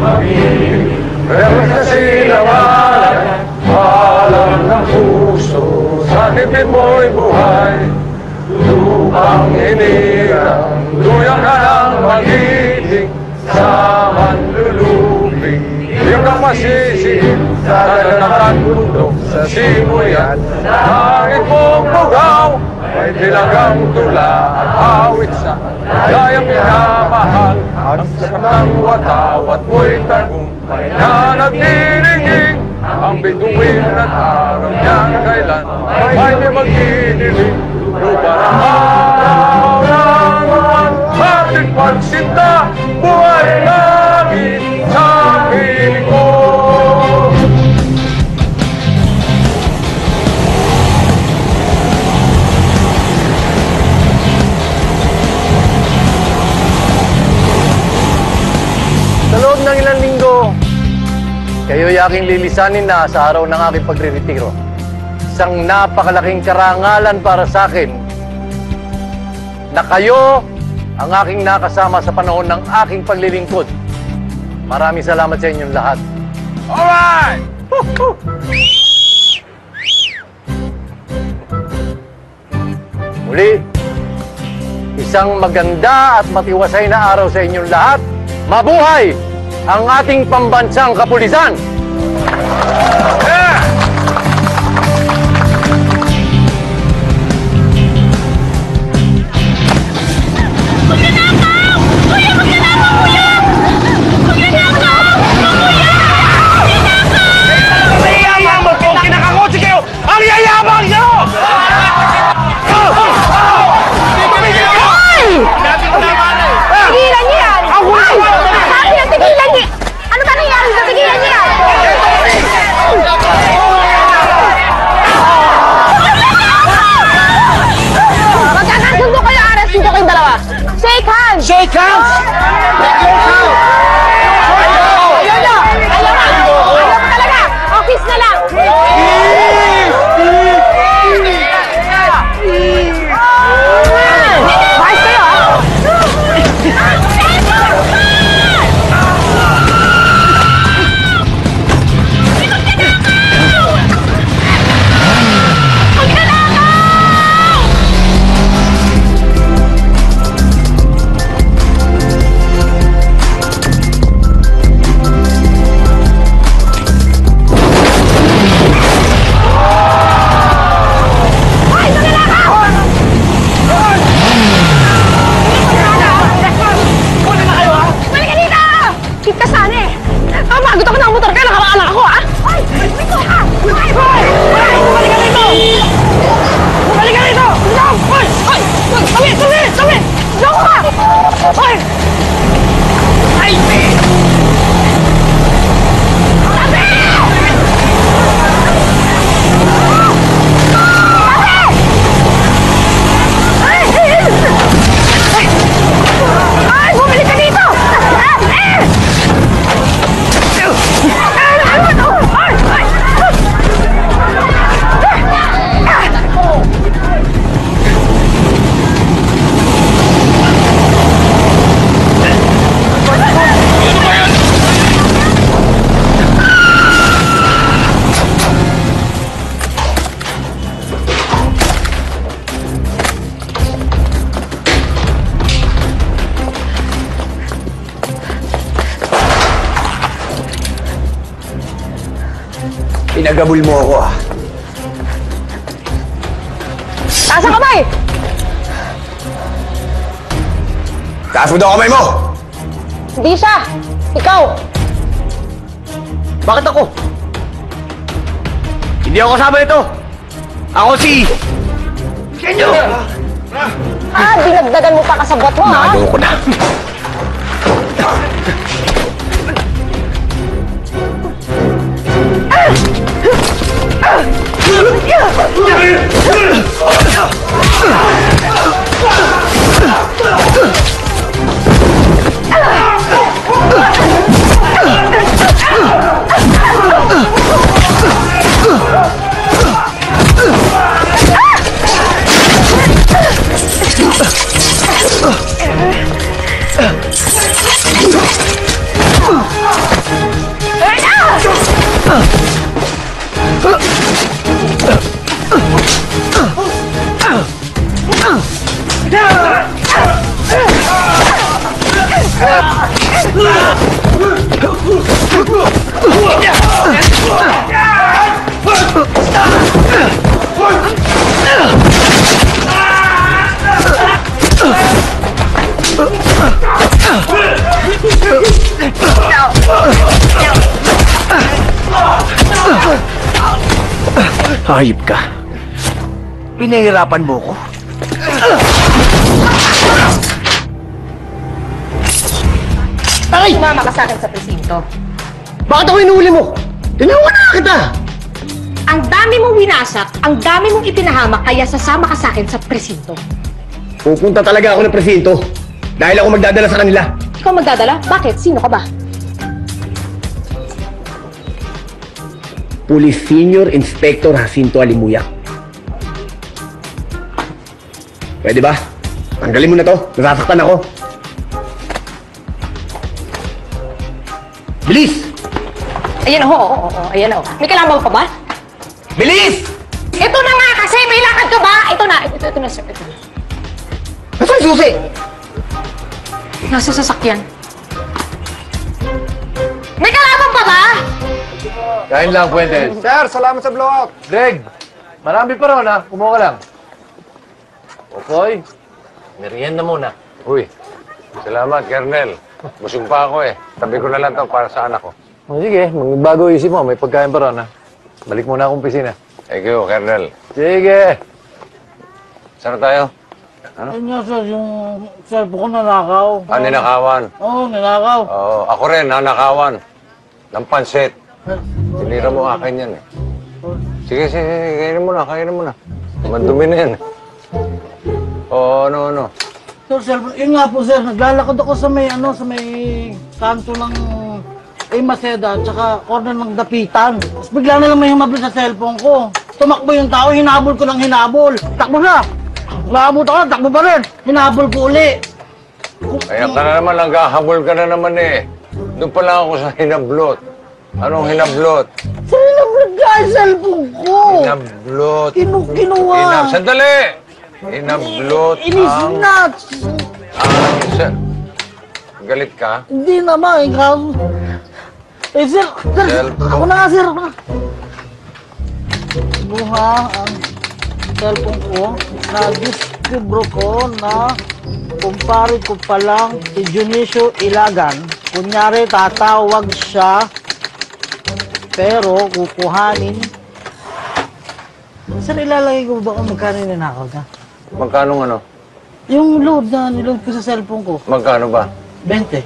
maging pero kasi nawalan alam ng puso sa tipid mo'y buhay lupang inirang duyan ka ng mag-ibig sa manluluping di ka masisihin sa dagat bundok sa simoy at nangit mong bugaw may dilagang tula at awit sa gayang minamahal at sa ng watawat mo'y tagumpay na nagnininging ang bituin at araw niyang kailan may di mag-inilig lupa ng araw ng ating pagsinta buhay namin sa piling ko. Sa loob ng ilang linggo, kayo'y aking lilisanin na sa araw ng aking pagre-retiro. Isang napakalaking karangalan para sa akin na kayo ang aking nakasama sa panahon ng aking paglilingkod. Maraming salamat sa inyong lahat. Alright! Muli, isang maganda at matiwasay na araw sa inyong lahat. Mabuhay ang ating pambansang kapulisan! Yeah! Magnanakaw! Kuya! Magnanakaw, kuya! Magnanakaw! Kuya! Magnanakaw! Mayayaman mo po! Kinakakotse kayo! Ang yayabang nyo! Tigilan niyo yan! Sabi na tigilan niyo! Ano ba nangyari sa tigilan niyo yan? Magkakasundo kayo, Ares! Dito kayong dalawa! Shake hands! Shake hands! Ayaw nyo! Ayaw mo talaga! Office na lang! Bye kayo, ha? Pagod ako ng motor kaya nakaraanak ako, ha? Ay! Ito ka! Ay! Bumalik ka rito! Bumalik ka rito! Ay! Ay! Sabi! Sabi! Sabi! Loko ka! Ay! Ay! Sabi! Ay! Bumalik ka dito! Pinagabul mo ako, ah. Taas ang kamay! Taas mo daw kamay mo! Hindi siya! Ikaw! Bakit ako? Hindi ako kasama nito! Ako si... Kenyo! Dinagdagan mo pa kasabot mo, ha? Nalo ko na. Hayop ka. Pinahirapan mo ko. Sumama ka sa akin sa presinto. Bakit ako inuuli mo? Tinawan na kita! Ang dami mong winasak, ang dami mong ipinahamak, kaya sasama ka sa akin sa presinto. Pupunta talaga ako ng presinto. Dahil ako magdadala sa kanila. Ikaw magdadala? Bakit? Sino ka ba? Police Senior Inspector Jacinto Alimuyak. Pwede ba? Tanggalin mo na to. Nasasaktan ako. Bilis! Ayan oo. Ayan o. May kailangan pa ba? Bilis! Ito na nga kasi, may lakad ka ba? Ito na, sir. Ito na. Nasaan yung susi? Nasa sasakyan. May kalaban pa ba? Kain lang, Fuentes. Sir, salamat sa blowout. Greg, marami pa ron, ha? Kumuha ka lang. Okoy, merienda muna. Uy, salamat, Kernel. Busog pa ako eh. Tabi ko na lang to para sa anak ko. O sige, magbago isip mo. May pagkain pa ron, ha? Balik muna akong pisina. Thank you, Kernel. Sige. Saan na tayo? Ayun nga sir, yung cellphone ko nanakaw. Ninakawan. Oo, nanakaw. Oo, ako rin, nanakawan. Ng pansit. Tinira mo akin yan eh. Sige, kainin mo na. Mandumi na yan eh. Oo, ano. Sir, cellphone, yun nga po sir, naglalakad ako sa may, sa may kanto ng Maseda, tsaka corner ng Dapitan. Tapos bigla na lang may humabol sa cellphone ko. Tumakbo yung tao, hinabol ko ng hinabol. Takbo na! Laabot ako, takbo pa rin. Hinabol ko uli. Kaya ka na naman, naghahabol ka na naman eh. Doon pa lang ako sa hinablot. Anong hinablot? Sir, hinablot ka ang cellphone ko. Hinablot. Kinuha. Sandali! Hinablot Inis ang... na. Galit ka? Hindi naman, ikaw. Eh, sir, Cellphone. ako na nga, sir. Buha ang cellphone ko, na-discover ko na kumpare ko palang si Dionisio Ilagan. Kunyari, tatawag siya, pero kukuhanin. Sir, ilalagay ko ba kung magkano yung nanakaw na? Magkano ano? Yung load na niload ko sa cellphone ko, Magkano ba? 20.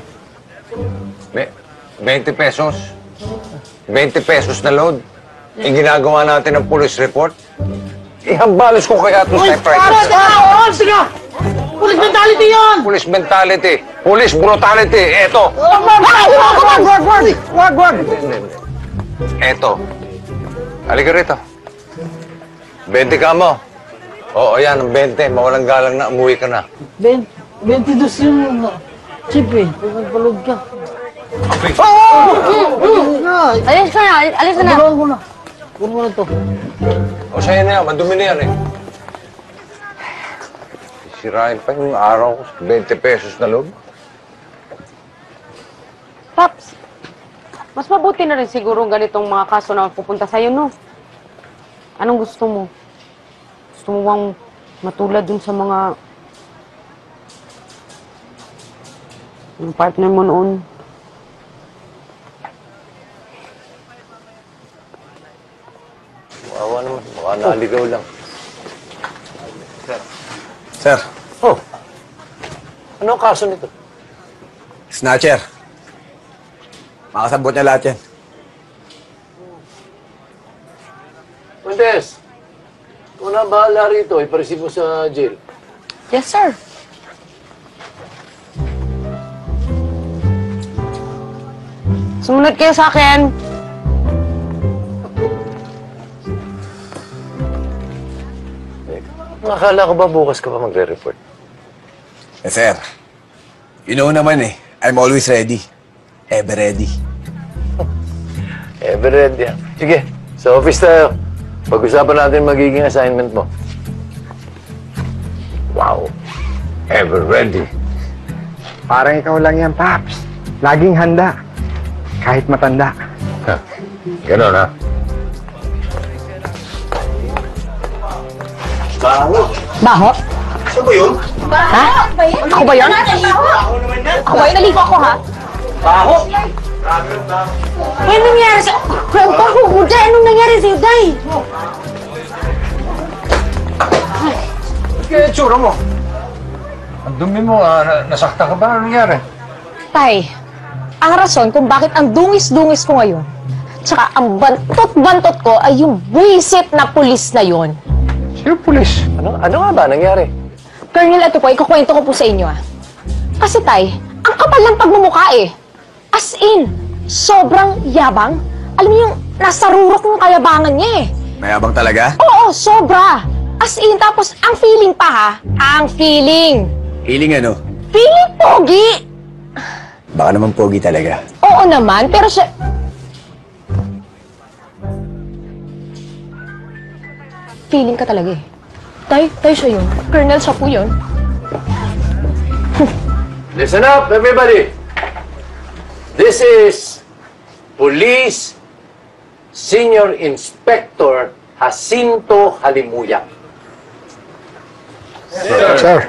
20 pesos? 20 pesos na load? Yung ginagawa natin ng police report? Ihambalos ko kaya ito sa private. Sige! Police mentality yun! Police mentality. Police brutality. Eto. Wag! Eto. Halika rito. 20 ka mo. Oo, yan. 20. Mawalang galang na. Umuwi ka na. 22 yung chip eh. Kung nagpalog ka. Alis ka na. Gawin ko na. Gawin mo na to. O sa'yo na yan. Madumi na yan eh. Sisirain pa yung araw ko. 20 pesos na load. Paps, mas mabuti na rin siguro ganitong mga kaso na pupunta sa'yo, no? Anong gusto mo? Gusto mo bang matulad dun sa mga... yung partner mo noon? Wawa naman. Baka naligaw lang. Sir, Oh. Ano ang kaso nito? snatcher. Makasabot niya lahat yan. Fuentes, kung na bahala rito, ipareceive mo sa jail. Yes, sir. Sumunod kayo sa akin. Nakala ko ba bukas ka pa magre-report? Eh, sir. You know naman eh. I'm always ready. Ever ready. Everett, yan. Sige, sa office tayo. Pag-usapan natin magiging assignment mo. Wow. Ever ready. Parang ikaw lang yan, Paps. Laging handa. Kahit matanda. Ganon ha? Baho? Saan ba yun? Ha? Ako ba yun? Ako ba yun? Naligo ako, ha? Baho! Anong nangyari sa... Baho mo, Day! Anong nangyari sa'yo, Day? kaya itsura mo? Ang dumi mo, nasaktan ka ba? Ano nangyari? Tay, ang rason kung bakit ang dungis-dungis ko ngayon, tsaka ang bantot-bantot ko ay yung buwisit na pulis na yon. Sino pulis? Ano nga ba nangyari? Colonel, ito po, ikukwento ko po sa inyo Kasi tay, ang kapal ng pagmumukha As in, sobrang yabang. Alam niyo yung nasa rurok ng kayabangan niya Mayabang talaga? Oo, sobra. As in, tapos ang feeling pa ang feeling. Feeling ano? Feeling pogi. Baka naman pogi talaga. Oo naman, pero siya... Feeling ka talaga Tay siya yun. Colonel, siya po yun. Listen up, everybody! This is Police Senior Inspector Jacinto Halimuyak. Sir.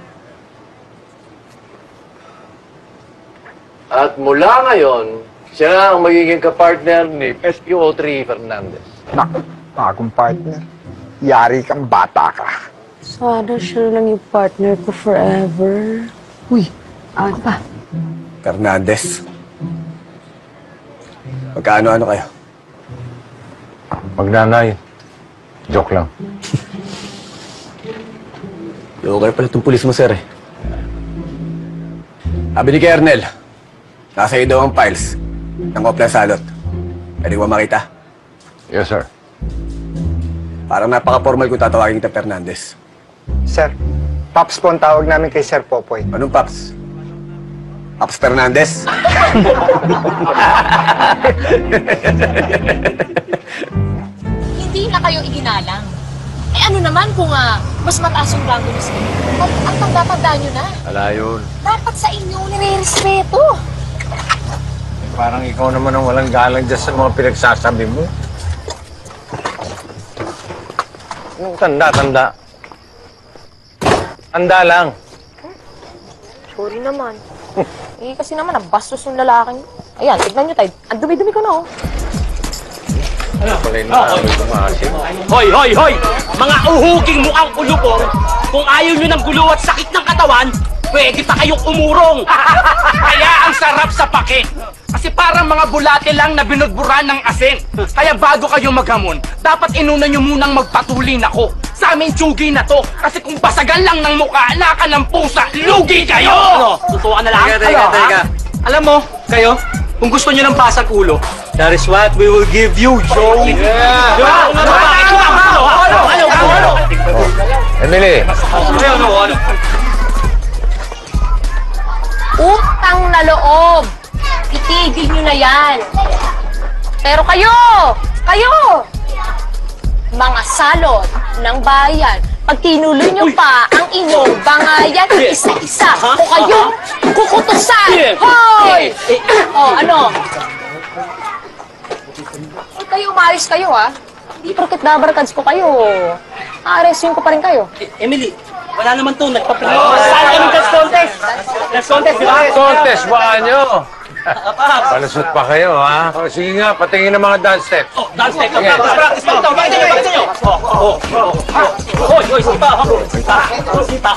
At mula ngayon, siya ang magiging kapartner ni SPO3 Fernandez. Naku, bagong partner. Yari kang bata ka. Sana siya lang yung partner ko forever. Uy, ano pa? Fernandez. Magkaano-ano kayo? Magnanay. Joke lang. Local pala itong pulis mo, sir Sabi ni Kernel, nasa iyo daw ang files ng Opla Salot. Pwede mo makita? Yes, sir. Parang napaka-formal kung tatawagin kita Fernandez. Sir, Pops po ang tawag namin kay Sir Popoy. Anong Paps? Paps Fernandez? Hindi na kayo iginalang. Ano naman kung mas mataas yung rango niyo sa inyo? Ang tanda-tanda niyo na. Wala yun. Dapat sa inyo nire-respeto. Parang ikaw naman ang walang galang dyan sa mga pinagsasabi mo. Anong tanda? Tanda lang. Sorry naman. Kasi naman, ang bastos yung lalaking. Ayan, tignan nyo tayo. Ang dumi-dumi ko na Pala yung naamoy kumasin. Hoy, hoy, hoy! Mga uhuging mukhang ulubong, kung ayaw nyo ng gulo at sakit ng katawan, pwede pa kayong umurong. Kaya ang sarap sa pake. Kasi parang mga bulate lang na binudburan ng asin. Kaya bago kayo maghamon, dapat inuna nyo munang magpatulin ako. Sa aming tsugi na to. Kasi kung basagan lang ng mukha, naka ng pusa, lugi kayo! Ano? Tutuan na lang? Teka. Alam mo, kayo, kung gusto nyo ng basag ulo, that is what we will give you, Joey. Yeah! Ano? Emily! Utang na loob. Itigil nyo na yan. Pero kayo, mga salot ng bayan, pag tinuloy nyo pa ang inyong bangayan, isa-isa, o kayong kukutusan. Hoy! Ano? Kayo, umayos kayo, Hindi porket nabarkads ko kayo. Aaresin ko pa rin kayo. Emily, wala naman to. Nagpaplano. Saan kami dance contest? Dance contest, di ba? Contest, baka nyo! Palusot pa kayo, ha? O, sige nga, patingin ng mga dance steps. Oh, dance step. Practice mo ito. Bakit nyo? Hoy, sipa. Sipa.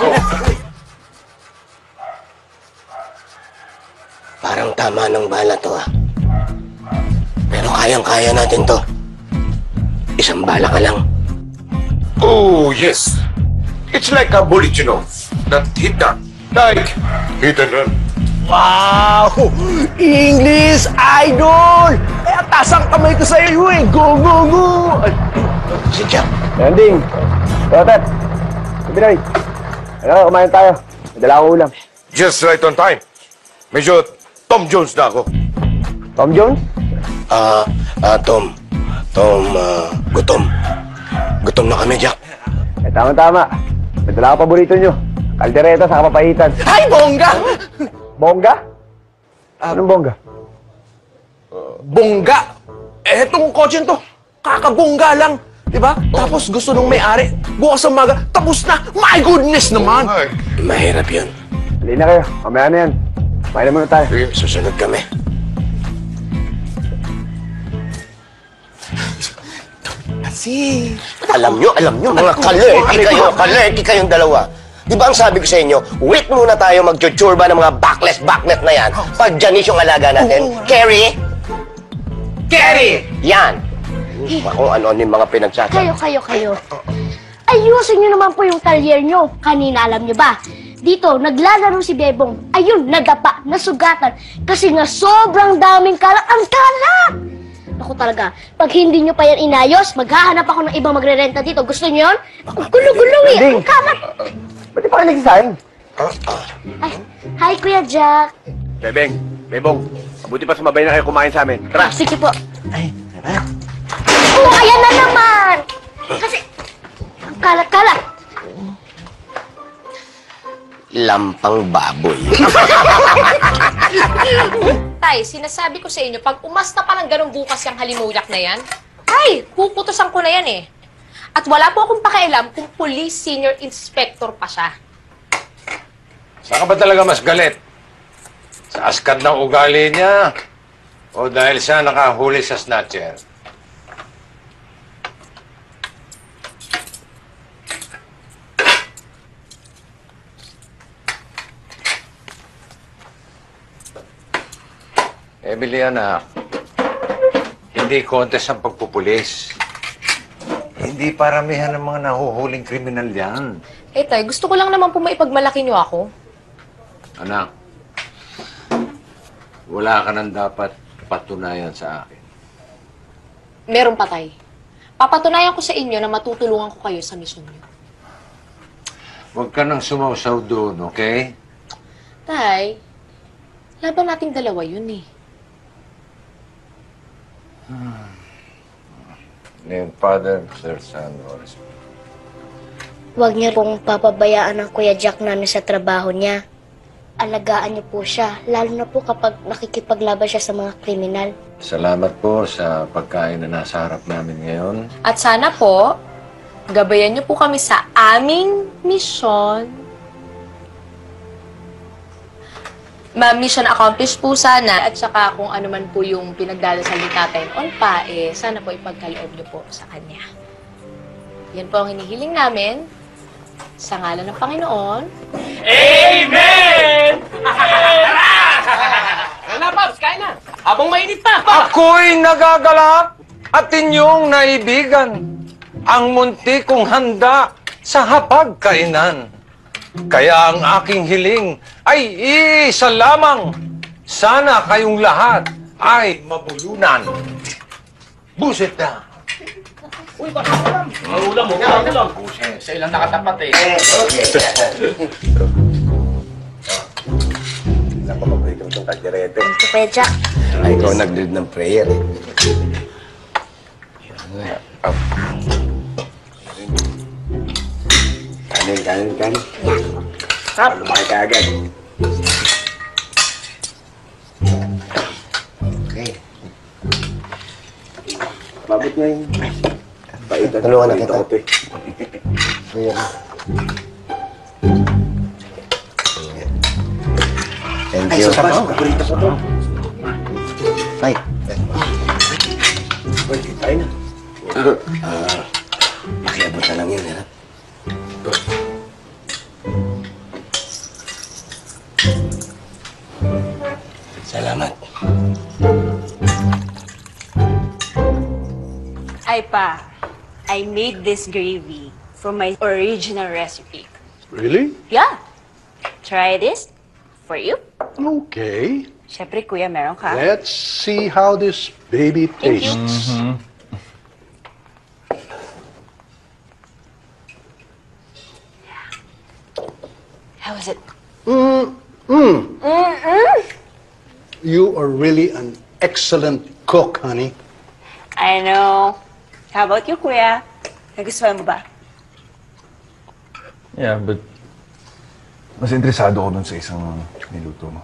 Parang tama ng bala to, Pero kayang-kaya natin to. Isang bala ka lang. Oh, yes. It's like a bullet, you know. That hit that. Like hit and run. Wow! English Idol! Kaya tasang kamay ko sa iyo Go, go, go! Si Jack. Landing! Rotet! Pinoy! Ano, kumain tayo. May dala akong ulam. Just right on time. Medyo Tom Jones na ako. Tom Jones? Tom. Gutom. Gutom na kami, Jack. Tama-tama. May dala akong paborito nyo. Kaldereta sa kapapahitan. Ay, bongga! Bongga? Anong bongga? Bongga! Etong kotse to, kakabongga lang. Diba? Tapos gusto nung may-ari, bukas sa umaga, tapos na. My goodness naman! Mahirap yun. Hali na kayo. Mamaya na yan. Kumain na muna tayo. Susunod kami. kasi. Alam nyo, mga kalerti kayong dalawa. Di ba ang sabi ko sa inyo, wait muna tayo mag-churba ng mga backlet na yan. Pag Janice yung alaga natin. Carrie! Gary! Yan! Kung ano yung mga pinagsasabi. Kayo. Ayusin nyo naman po yung talyer nyo. Kanina, alam nyo ba? Dito, naglalaro si Bebong. Ayun, nadapa, nasugatan. Kasi nga sobrang daming kalat. Ang kalat! Ako talaga, pag hindi nyo pa yan inayos, maghahanap ako ng ibang magre-renta dito. Gusto nyo yun? Ang gulo-gulo eh. Ang kalat. Ba't di pa ka nagsasahin? Ay, hi, Kuya Jack. Bebong, mabuti pa sumabay na kayo kumain sa amin. Tara! Sige po. Oh, ayan na naman! Kasi, ang kalat-kalat. Lampang baboy. Tay, sinasabi ko sa inyo, pag umasta pa ng ganun bukas yung halimuyak na yan, ay, puputusan ko na yan eh. At wala po akong pakialam kung police senior inspector pa siya. Saan ka ba talaga mas galit? Sa askat ng ugali niya? O dahil siya nakahuli sa snatcher? Emily, anak, hindi contest ang pagpupulis. Hindi paramihan ng mga nahuhuling kriminal yan. Eh tay, gusto ko lang naman po maipagmalaki niyo ako. Anak, wala ka nang dapat patunayan sa akin. Meron pa tay. Papatunayan ko sa inyo na matutulungan ko kayo sa misyon niyo. Huwag ka nang sumausaw doon, okay? Tay, laban nating dalawa yun eh. Name, Father, Sir, Son, Holy Spirit. Huwag niyo pong papabayaan ng Kuya Jack namin sa trabaho niya. Alagaan niyo po siya, lalo na po kapag nakikipaglaban siya sa mga kriminal. Salamat po sa pagkain na nasa harap namin ngayon. At sana po, gabayan niyo po kami sa aming misyon. Mission accomplished po sana at saka kung ano man po yung pinagdadasal ni Tatay on pa, sana po ipagkaloob niyo po sa kanya. Yan po ang hinihiling namin sa ngalan ng Panginoon. Amen! Tara, Pops, kain na. Habang mainit pa. Ako'y nagagalak at inyong naibigan ang munti kong handa sa hapagkainan. Kaya ang aking hiling ay isa lamang. Sana kayong lahat ay mabulunan. Buset na. Uy, baka ulam. Ulam mo, ulam. Sa ilang nakatapat eh. Napapaborito mo itong kalderete. Thank you, Kuya Jack. Ay, ikaw nag-lead ng prayer eh. Kanin. Lumaki ka agad. Okay. Mabot na yun. Tulungan na kita. Thank you. Paborito ko to. Ay. Tayo na. Pakiabot na lang yun, ha? Salamat. Ay pa, I made this gravy from my original recipe. Really? Yeah. Try this for you. Okay. Siyempre, kuya, meron ka. Let's see how this baby Thank you. tastes. How is it? You are really an excellent cook, honey. I know. How about you, kuya? Nagustuhan mo ba? Yeah, but mas interesado ako dun sa isang niluto mo.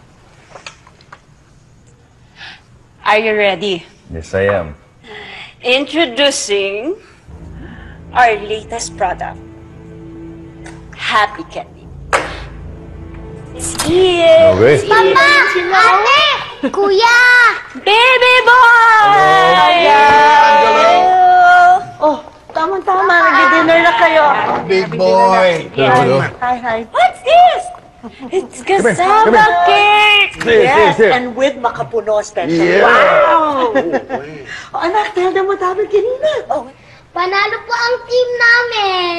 Are you ready? Yes, I am. Introducing our latest product, Happy Candy. It's here. Okay. Mama! Ate! Kuya! Baby boy! Oh, Tama, nag-dinner na kayo. Big boy! Hi. What's this? It's cassava cake! Yes, and with makapuno special. Yeah. Wow! Oh, anak, tell them what happened kanina. Oh, Panalo po ang team namin!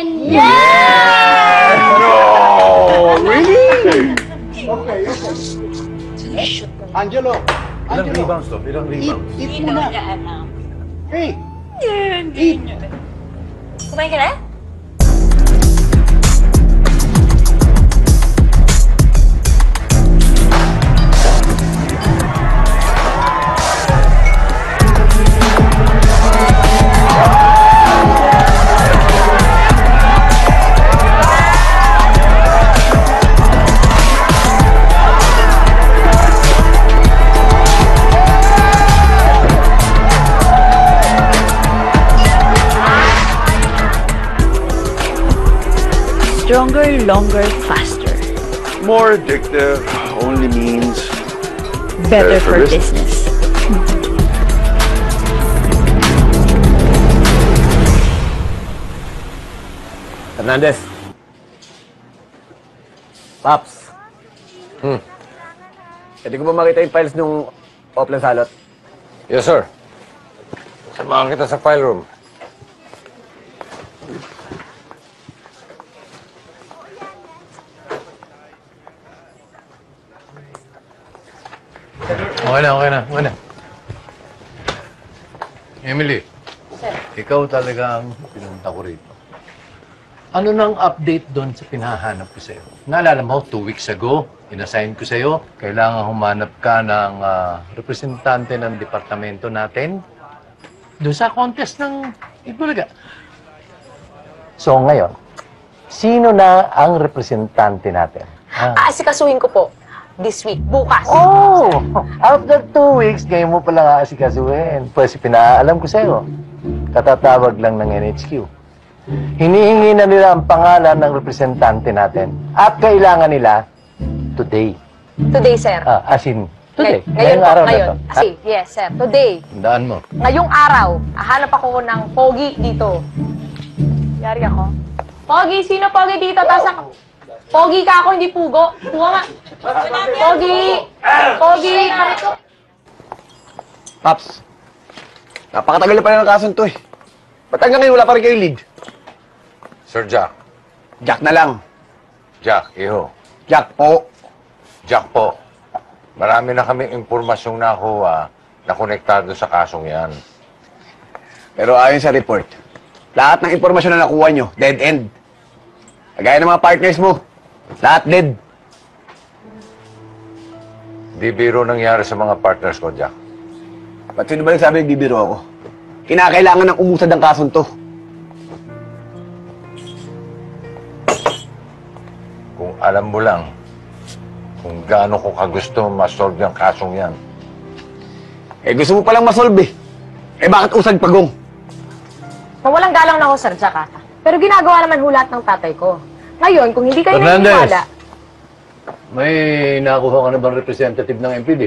No! Really? Okay. Angelo. Ilang rebounds to? Ilang rebounds? Eat muna. Hey! Eat! Kumain ka na? Stronger, longer, faster. More addictive only means Better for business. Hernandez. Paps. Pwede ko ba makita yung files nung Oplan Salot? Yes, sir. Samahan kita sa file room. Okay na. Emily, ikaw talaga ang pinunta ko rito. Ano nang update doon sa pinahanap ko sa'yo? Naalala mo, 2 weeks ago, inassign ko sa'yo, kailangan humanap ka ng representante ng departamento natin doon sa contest ng Itbulaga. So ngayon, sino na ang representante natin? Asikasuhin ko po. This week, bukas. Oh! After 2 weeks, ngayon mo pala aasikasuhin. Pues pinaalam ko sa'yo. Katatawag lang ng NHQ. Hinihingi na nila ang pangalan ng representante natin. At kailangan nila today. Today, sir. As in, today. Ngayon po, araw ngayon. na to. Yes, sir. Today. Tandaan mo. Ngayong araw, hahanap ako ng pogi dito. Yari ako. Pogi, sino pogi dito? Pogi ka ako, hindi pugo. Pugo nga. Pogi! Pogi! Paps. Napakatagal na pala ng kasong to eh. Ba't hanggang ngayon wala pa rin kayong lead? Sir Jack. Jack na lang. Jack, iho. Jack po. Jack po. Marami na kaming impormasyong nakuha na konektado sa kasong yan. Pero ayon sa report, lahat ng impormasyon na nakuha nyo, dead end. Kagaya ng mga partners mo, lahat dead. Di biro nangyari sa mga partners ko, Jack. Ba't sino ba nagsabi nagbibiro ako? Kinakailangan ng umusad ang kasong to. Kung alam mo lang kung gaano ko kagusto masolve yung kasong yan. Eh gusto mo palang masolve eh. Eh bakit usad pagong? Mawalang galang na ako, Sir Jack, ah. Pero ginagawa naman hulat ng tatay ko. Ngayon, kung hindi kayo Hernandez! naniniwala... May nakuha ka na bang representative ng MPD?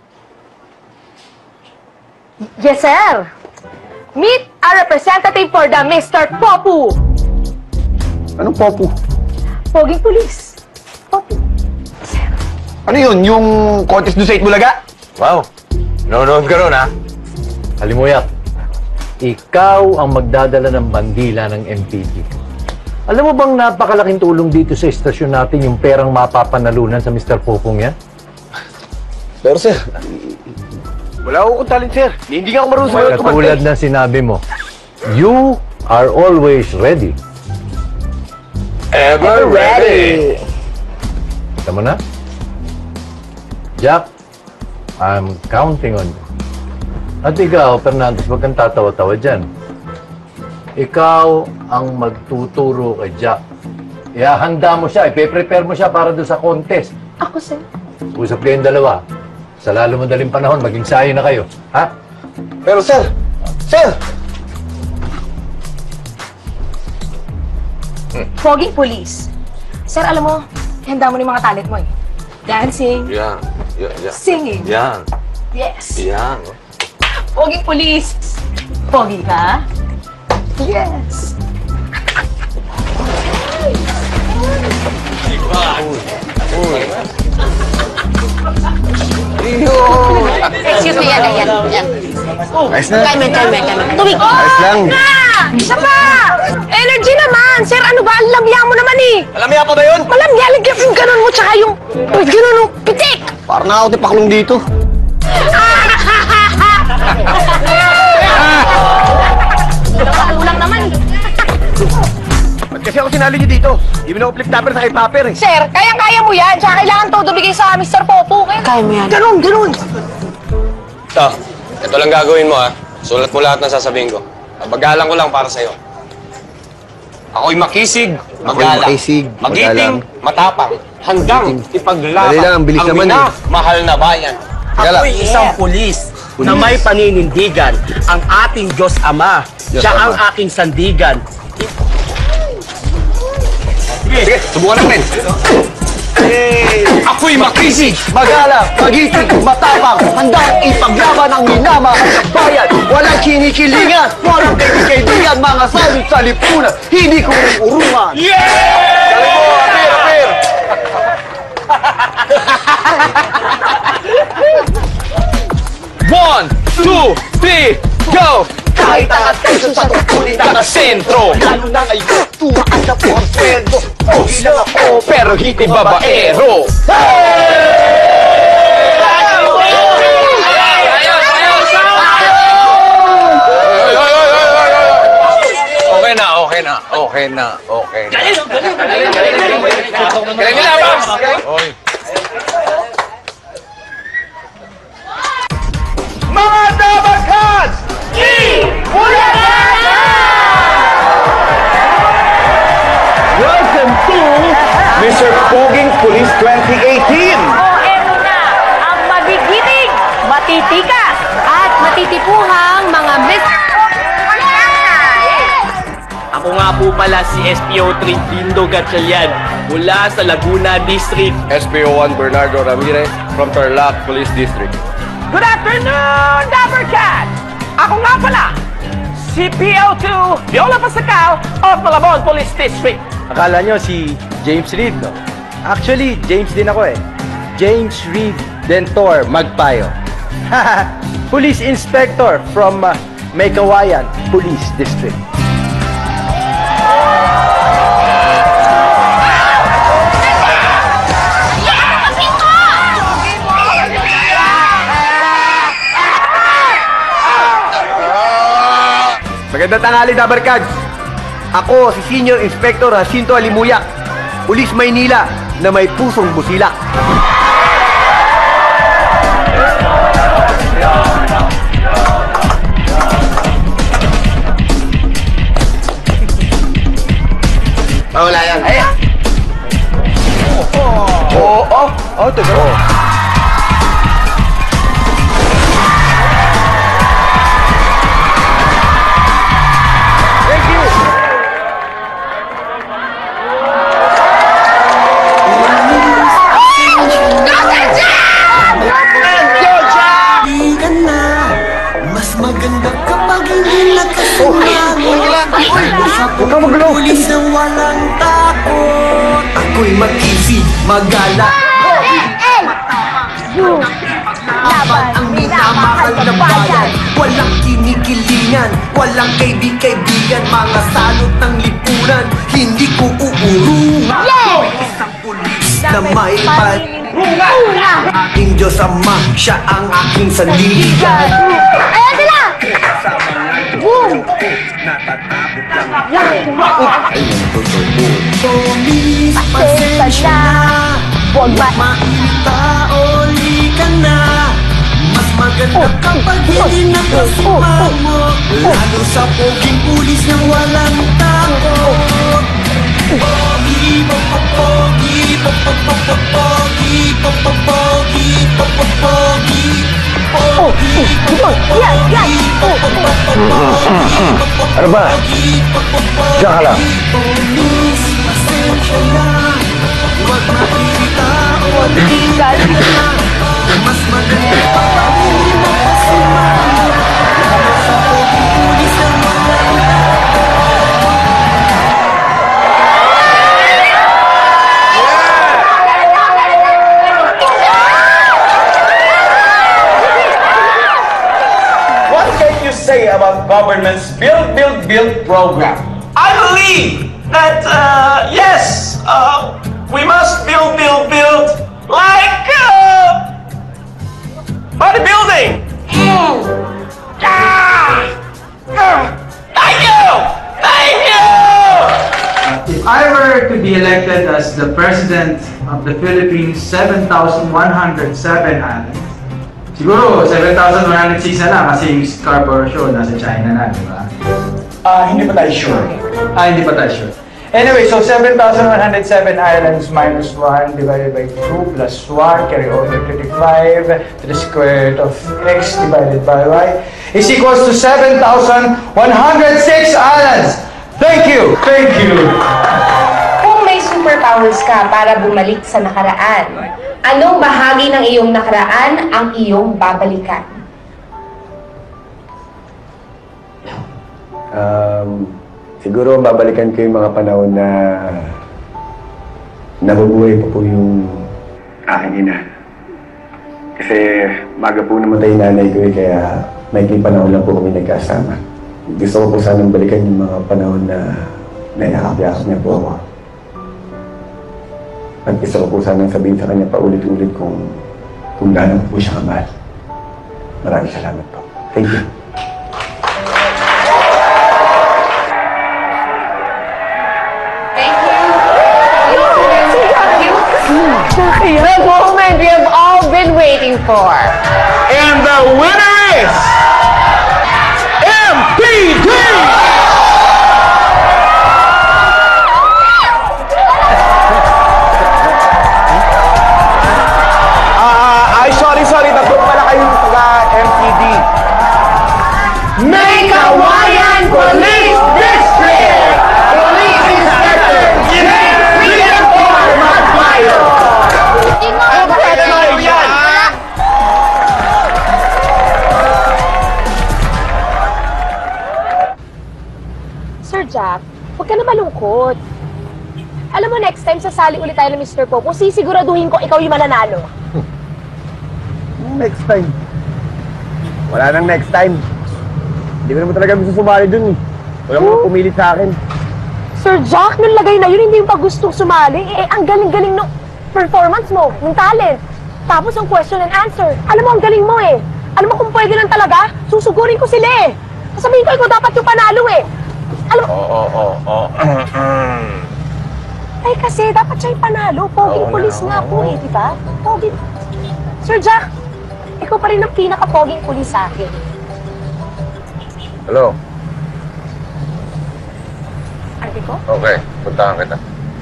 Yes, sir! Meet a representative for the Mr. Popu! Anong Popu? Poging Pulis. Popu. Ano yun? Yung contest doon sa Itbulaga? Wow! Nanonood ka ron, ha? Halimuyak, ikaw ang magdadala ng bandila ng MPD. Alam mo bang napakalaking tulong dito sa estasyon natin yung perang mapapanalunan sa Mr. Popong yan? Pero sir, wala akong talent sir. Hindi nga ako marunong sa Katulad na sinabi mo, you are always ready. Ever ready. Kita mo na? Jack, I'm counting on you. At ikaw, Fernandez, wag kang tatawa-tawa dyan. Ikaw ang magtuturo kay Jack. Ihahanda mo siya, ipe-prepare mo siya para doon sa contest. Ako, sir. Usap kayong dalawa. Sa lalo madaling panahon, maging sayo na kayo. Ha? Pero sir! Sir! Poging Pulis. Sir, alam mo, handa mo ni mga talent mo eh. Dancing. Yan. Singing. Yan. Yes. Yan. Poging Pulis. Pogi ka? Yes. Excuse me, yan. Ayos na. Kalmen. Tubig. Ayos lang. Isa pa! Energy naman! Sir, ano ba? Ang lamya mo naman eh! Malamya pa ba yun? Malamya, lagyan yung ganun mo, tsaka yung ganun mo, pitik! Parang na ako tipaklong dito. Ano lang naman. Ba't kasi ako sinali niyo dito? Hindi mo na ako flip-topper sa hip-hopper eh. Sir, kaya mo yan. Tsaka kailangan todo bigay sa Mr. Popo. Kaya mo yan. Ganun. Ito lang gagawin mo, ha? Sulat mo lahat ng sasabihin ko. Bagalang ko lang para sa'yo. Ako'y makisig, magalang. Magiting, matapang. Hanggang ipaglaban Dali lang, bilis ang naman mahal na bayan. Ako'y isang pulis na may paninindigan. Ang ating Diyos Ama. Diyos Siya Ama. ang aking sandigan. Sige, subukan natin. Ako'y makisig, Magalang, magiting, matapang, handang ipaglaban ang minamahal sa bayan. Walang kinikilingan, walang kaibigan, mga salit sa lipunan, hindi ko urungan. Dali mo, apir! One, two, three, go! Kahit ang atensyon sa tungkulin na Sentro! lalo na ngayon, tumaas na po ang sweldo. Pogi lang ako, pero hindi babaero. Okay na. Galing nila, boss! Oy. Mga Dabagkas! Welcome to Mr. Poging Police 2018! Eto na, ang magigiting, matitikas, at matitipuhang mga Mr. Ako nga po pala si SPO3 Dindo Gatchalian mula sa Laguna District. SPO1 Bernardo Ramirez from Tarlac Police District. Good afternoon, Dapper Cat! Ako nga pala, si PO2 Viola Pascal of Malabon Police District. Akala nyo si James Reed, no? Actually, James din ako eh. James Reed Dentor Magpayo. Police Inspector from Maykawayan Police District. Magandang tanghali, Dabarkads! Ako si Senior Inspector Jacinto Alimuyak, Pulis Maynila na may pusong busila. Wala yan. Teka. Mas maganda kapag hindi nakasumamo. Pulis na walang takot. Ako'y mag-isip, magala. Laban ang minamahal na bayan. Walang kinikilingan, walang kaibigan. Mga salot ng lipunan, hindi ko uurungan. Isang pulis na may paninungan. Aking Diyos Ama, siya ang aking sandigan. Ayan sila! Boom! Polis, pasensya na. Huwag mainita o lika na. Mas maganda kapag hindi nakasumamo. Lalo sa poging pulis na walang takot. Pogi, pogi, pogi, pogi, pogi. Ano ba? Diyan ka lang. Polis, pasensya na. Huwag mainita o lika na. Mas maganda kapag hindi nakasumamo. Lalo sa poging pulis na walang takot. say about government's Build program? I believe that, yes, we must build like, bodybuilding. Thank you! Thank you! If I were to be elected as the President of the Philippines 7,107 islands, siguro 7,106 na lang kasi yung Scarborough Show nasa China na, di ba? Hindi pa tayo sure. Hindi pa tayo sure. Anyway, so 7,107 islands minus 1 divided by 2 plus 1 carry over 35 to the square root of x divided by y is equals to 7,106 islands! Thank you! Thank you! Kung may superpowers ka para bumalik sa nakaraan, anong bahagi ng iyong nakaraan ang iyong babalikan? Siguro babalikan ko yung mga panahon na nabubuhay pa po yung aking ina. Kasi maga po namatay yung nanay ko kaya may panahon lang po kami nagkasama. Gusto ko po sanang balikan yung mga panahon na naiakap-yakap niya po ako. At gusto ko po sanang sabihin sa kanya paulit-ulit kung gaano po siya kamahal. Maraming salamat po. Thank you. The moment we have all been waiting for. And the winner is MPD! Sorry, tatlo pala kayong taga-MPD. Meycauayan Police District! Police Inspector James Magpayo! Sir Jack, huwag ka na malungkot. Alam mo, next time sasali ulit tayo ng Mr. Popo, sisiguraduhin ko ikaw yung mananalo. Next time. Wala nang next time. Hindi ko naman talaga gusto sumali dun eh. Walang mga pumilit sa akin. Sir Jack, nung lagay na yun, hindi yung pag gustong sumali. Ang galing-galing ng performance mo, ng talent. Tapos ang question and answer. Alam mo, ang galing mo eh. Alam mo kung pwede lang talaga, susugurin ko sila eh. Sasabihin ko, ikaw dapat yung panalo eh. Alam mo... Ay kasi, dapat siya yung panalo. Poging pulis nga po eh, di ba? Poging... Sir Jack, ikaw pa rin ang pinaka-poging pulis sa akin. Hello? Arte ko? Okay, puntahan kita.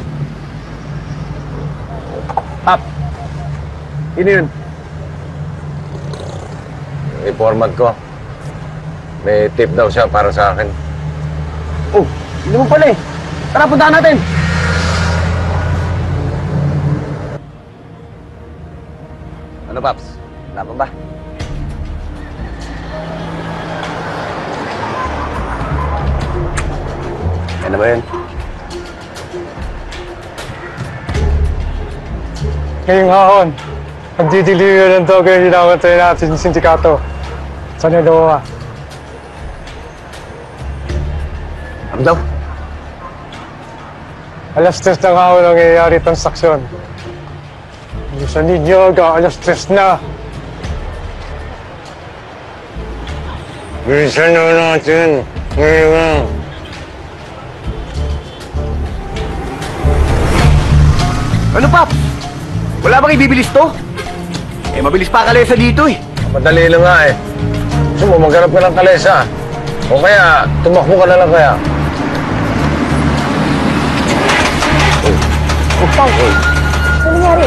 Pap! Sino yun? I-format ko. May tip daw siya para sa akin. Oh, hindi mo pala eh. Tara, puntahan natin! Ano, Paps? Wala pa ba? Ano ba yun? Ngayong hahon, nagdidiligan ng toga yung hinamatay natin yung sindikato. Saan yung dawa? Ano daw? Alas 3 ng hahon ang nangyayari transaksyon. Sa ninyo, alas 3 na. Bilisan na natin. Ngayon lang. Ano, Pap? Wala bang ibibilis to? Eh, mabilis pa kalesa dito eh. Madali lang nga eh. Gusto mo, maghanap ka ng kalesa. O kaya, tumakbo ka na lang kaya. Pag, ano nangyari?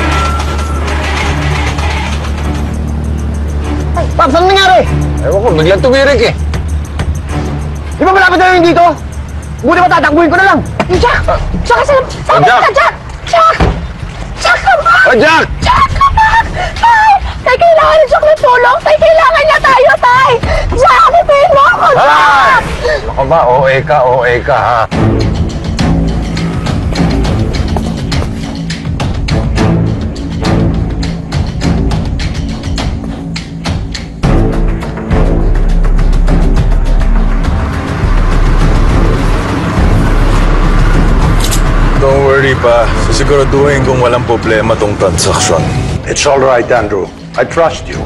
Ay, Paps, ano nangyari? Ewan ko, biglang tumirik eh. Di ba malapit na yun dito? Buti pa tatakbuhin ko na lang. Jack! Jack, saan ka, Jack? Jack! Jack, come back! Oh, Jack! Jack, come back! Tay! Tay, kailangan ni Jack ng tulong! Tay, kailangan niya tayo, Tay! Jack, ipayin mo ako, Jack! Ako ba? OA ka ha? pa sisiguraduhin kung walang problema tong transaksyon. It's all right, Andrew. I trust you.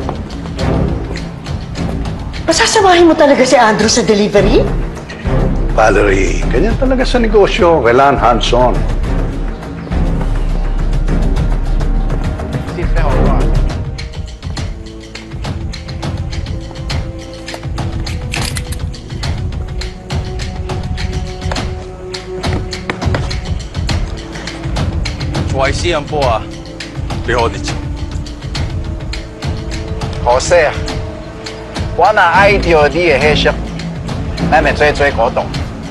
Pasasamahin mo talaga si Andrew sa delivery? Valerie, ganyan talaga sa negosyo. Kailangan hands-on. YC 安波啊，prihodnici. Jose，我若爱着你的迄色，咱咪做股东。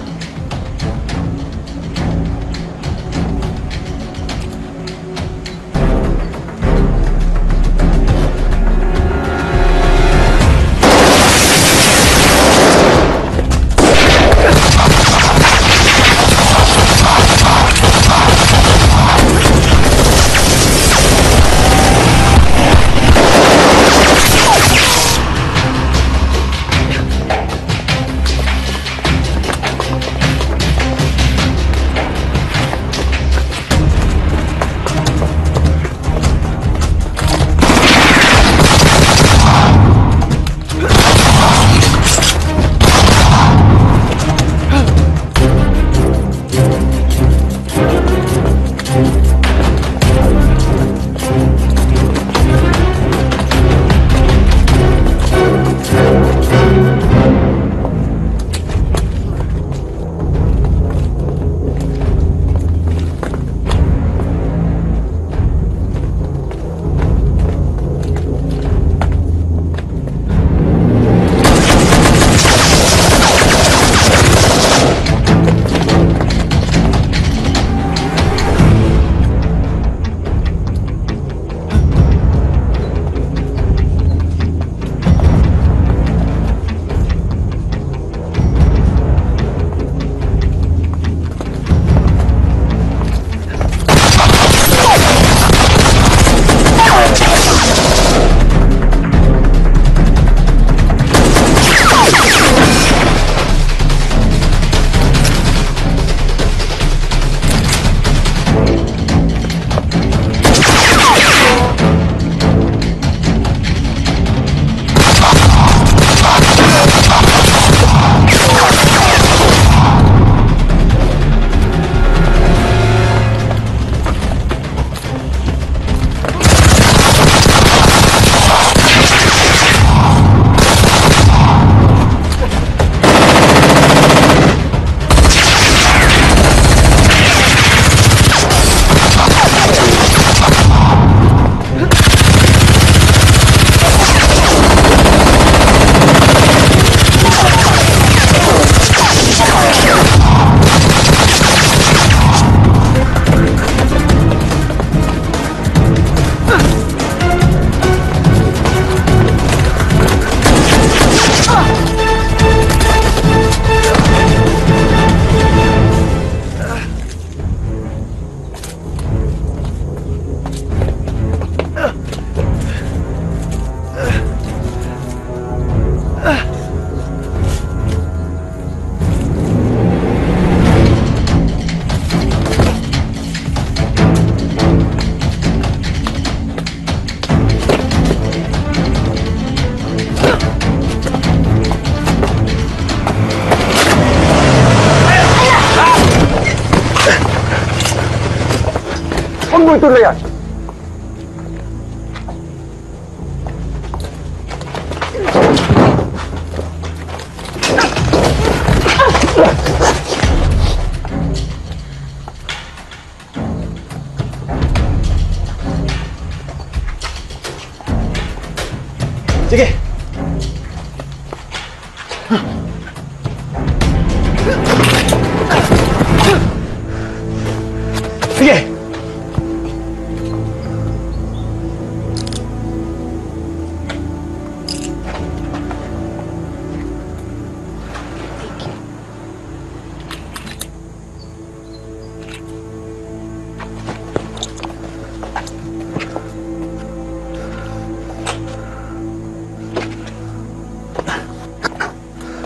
Huwag mo ituloy yan. Sige. Sige.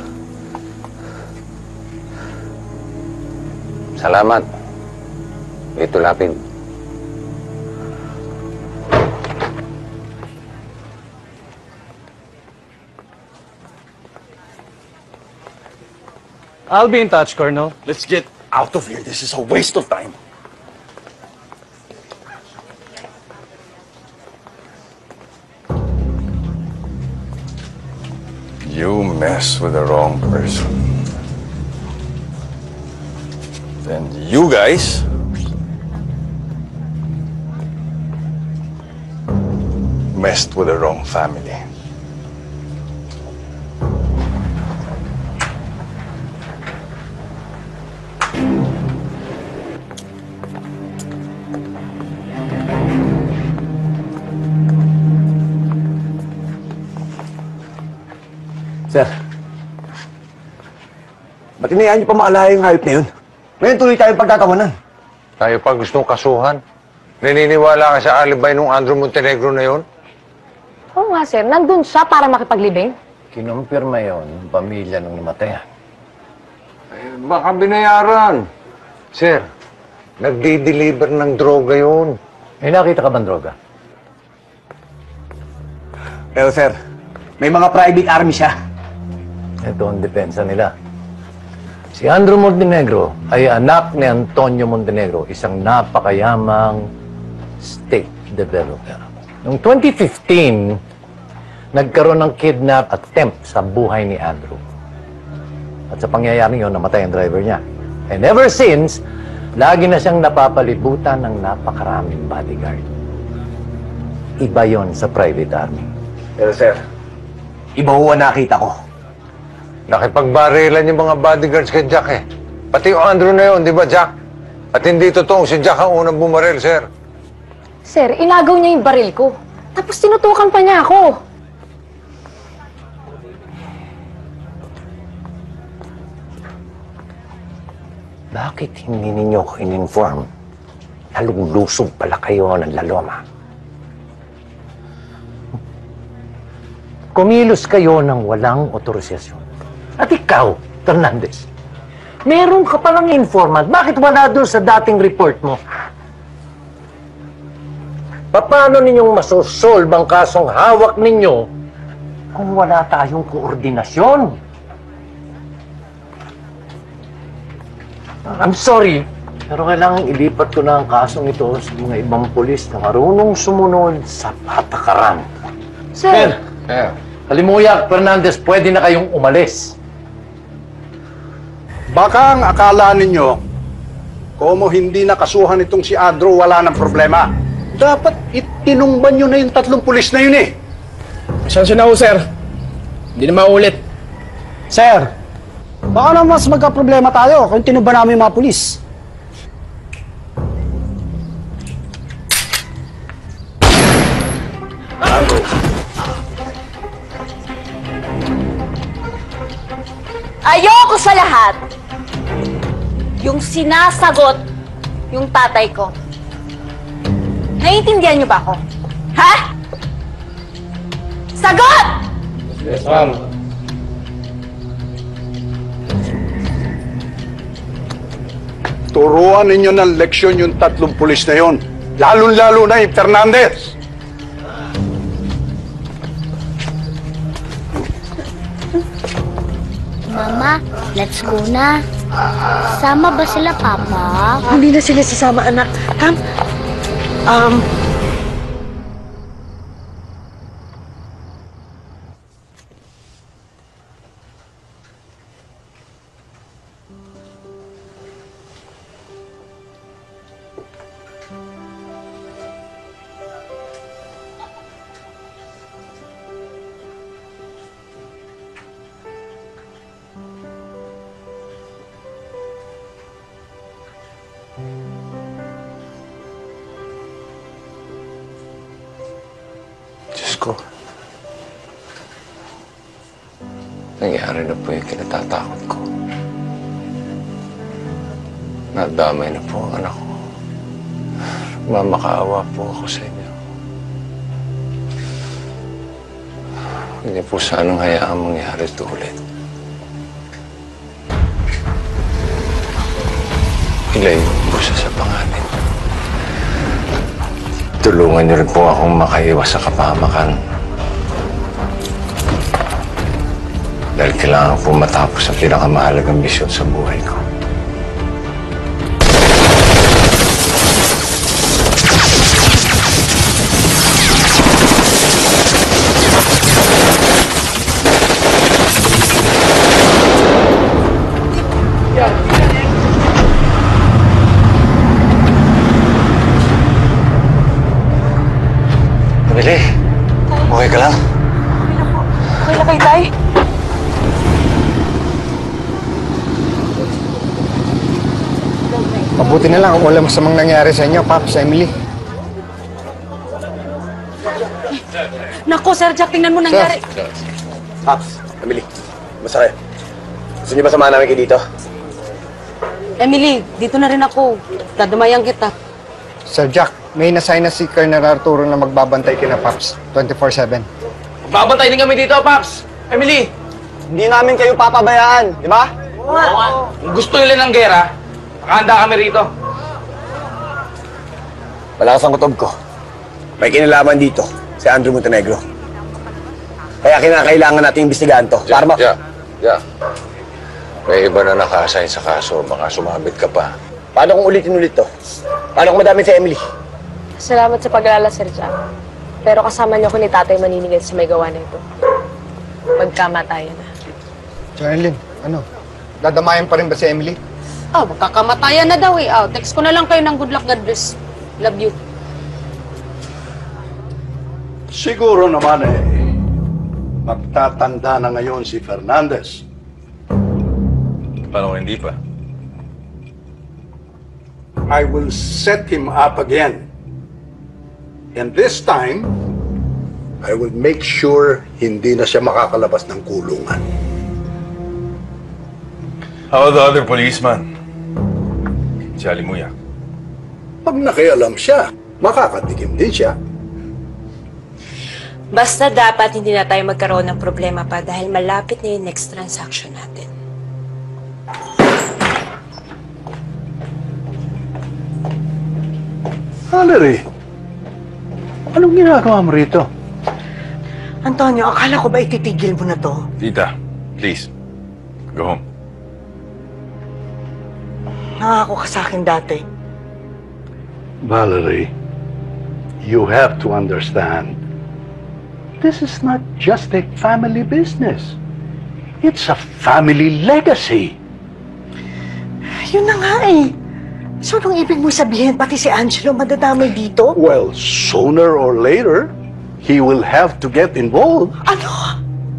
Salamat. Ito, lapid. I'll be in touch, Colonel. Let's get out of here. This is a waste of time. You mess with the wrong person. Then you guys messed with the wrong family. Sir, ba't hinayaan niyo pa maalala yung hayop na yun? Ngayon tuloy tayong pagkakawanan. Tayo pa gustong kasuhan. Naniniwala ka sa alibay nung Andrew Montenegro na yon? Oo nga, sir. Nandun siya para makipaglibing. Kinumpirma yon ng pamilya ng namatayan. Baka binayaran. Sir, nagdi-deliver ng droga yun. May nakita ka bang droga? Pero sir, may mga private army siya. Ito ang depensa nila. Si Andrew Montenegro ay anak ni Antonio Montenegro, isang napakayamang state developer. Noong 2015, nagkaroon ng kidnap attempt sa buhay ni Andrew. At sa pangyayaring yun, namatay ang driver niya. And ever since, lagi na siyang napapalibutan ng napakaraming bodyguard. Iba yon sa private army. Pero sir, iba ho ang nakita ko. Nakipagbarilan yung mga bodyguards kay Jack eh. Pati yung Andrew na yun, di ba Jack? At hindi totoong si Jack ang unang bumaril, sir. Sir, inagaw niya yung baril ko. Tapos tinutukan pa niya ako. Bakit hindi ninyo ko in-inform? Nalulusob pala kayo ng laloma. Kumilos kayo ng walang otorisasyon. At ikaw, Fernandez, meron ka palang informant. Bakit wala doon sa dating report mo? Paano ninyong masosolve ang kasong hawak ninyo kung wala tayong koordinasyon? I'm sorry, pero kailangan ilipat ko na ang kasong ito sa mga ibang pulis na marunong sumunod sa patakaran. Sir! Halimuyak, Fernandez, pwede na kayong umalis. Baka ang akala ninyo, como hindi nakasuhan itong si Andrew, wala ng problema. Dapat itinumban nyo na yung 3 pulis na yun eh. Pasensya na ho, sir. Hindi na maulit. Sir, baka na mas magka-problema tayo kung tinumban namin yung mga pulis. Ayoko sa lahat yung sinasagot yung tatay ko. Naiintindihan niyo ba ako? Ha? Sagot! Yes, ma'am. Turuan ninyo ng leksyon yung 3 pulis na yun. Lalo-lalo na yung Fernandez. Mama, let's go na. Sama ba sila, Papa? Hindi na sila sasama, anak. Diyos ko. Nangyari na po yung kinatatakot ko. Nadamay na po ang anak ko. Mamakaawa po ako sa inyo. Hindi po sanang hayaang mangyari ito ulit. Ilayo po siya sa panganib. tulungan niyo rin po akong makaiwas sa kapahamakan. Dahil kailangan po matapos ang pinakamahalagang misyon sa buhay ko. Emily, okay ka lang? Okay lang kayo, Tay? Mabuti na lang kung walang masamang nangyari sa inyo, Pops, Emily. Nako, Sir Jack, tingnan mo nangyari. Pops, Emily, basta kayo. Gusto niyo ba samahan namin kayo dito? Emily, dito na rin ako. Dadamayan kita. Sir Jack, may nasign na si Colonel Arturo na magbabantay kina Pops 24/7. Babantay din kami dito, Paps! Emily! Hindi namin kayo papabayaan, di ba? Kung gusto nila ng gera, nakahanda kami rito. Malakas ang kutob ko. May kinalaman dito, si Andrew Montenegro. Kaya kinakailangan natin imbestigahan to. Para ma... Yeah. May iba na naka-assign sa kaso. Baka sumabit ka pa. Paano kung ulitin-ulit to? Paano kung madami si Emily? Salamat sa pag-alala, Sir Jack. Pero kasama niyo ko ni Tatay maniningil sa may gawa na ito. Magkamatayan na. Jonalyn, ano? Dadamayan pa rin ba si Emily? Oh, magkakamatayan na daw eh. Oh, text ko na lang kayo ng good luck, God bless. Love you. Siguro naman magtatanda na ngayon si Fernandez. Paano kung hindi pa? I will set him up again. And this time, I will make sure hindi na siya makakalabas ng kulungan. How about the other policeman? Si Alimuya. Pag nakialam siya, makakatikim din siya. Basta dapat hindi na tayo magkaroon ng problema pa dahil malapit na yung next transaction natin. Valerie, anong ginagawa mo rito? Antonio, akala ko ba ititigil mo na to? Tita, please. Go home. Nangako ka sa akin dati. Valerie, you have to understand, this is not just a family business. It's a family legacy. Yun na nga eh. So, anong ibig mo sabihin, pati si Angelo madadamay dito? Well, sooner or later, he will have to get involved. Ano?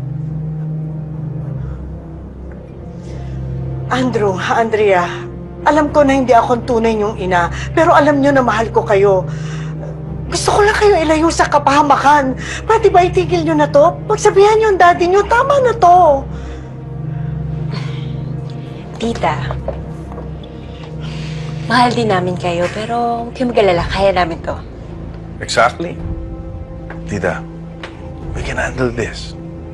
Andrew, Andrea, alam ko na hindi ako ang tunay niyong ina, pero alam niyo na mahal ko kayo. Gusto ko lang kayo ilayo sa kapahamakan. Pati ba itigil niyo na to? Pagsabihan niyo ang daddy niyo, tama na to. Tita, mahal din namin kayo, pero huwag kayong mag-alala, kaya namin to. Exactly. Tita, we can handle this.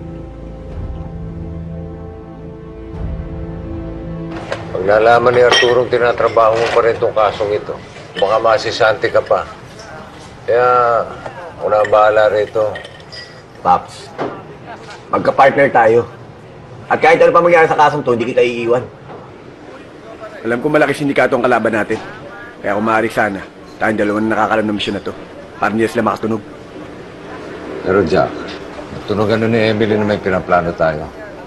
Pag nalaman ni Arturo tinatrabaho mo pa rin itong kasong ito, baka masisante ka pa. Kaya, ako na bahala rito. Paps, magka-partner tayo. At kahit ano pa mangyari sa kasong to, hindi kita iiwan. Alam ko malaki sindikato ang kalaban natin. Kaya kung maaari sana, tayong dalawa na nakakalam ng misyon na to. Para hindi sila makatunog. Pero Jack, tunugan na ni Emily na may pinaplano tayo.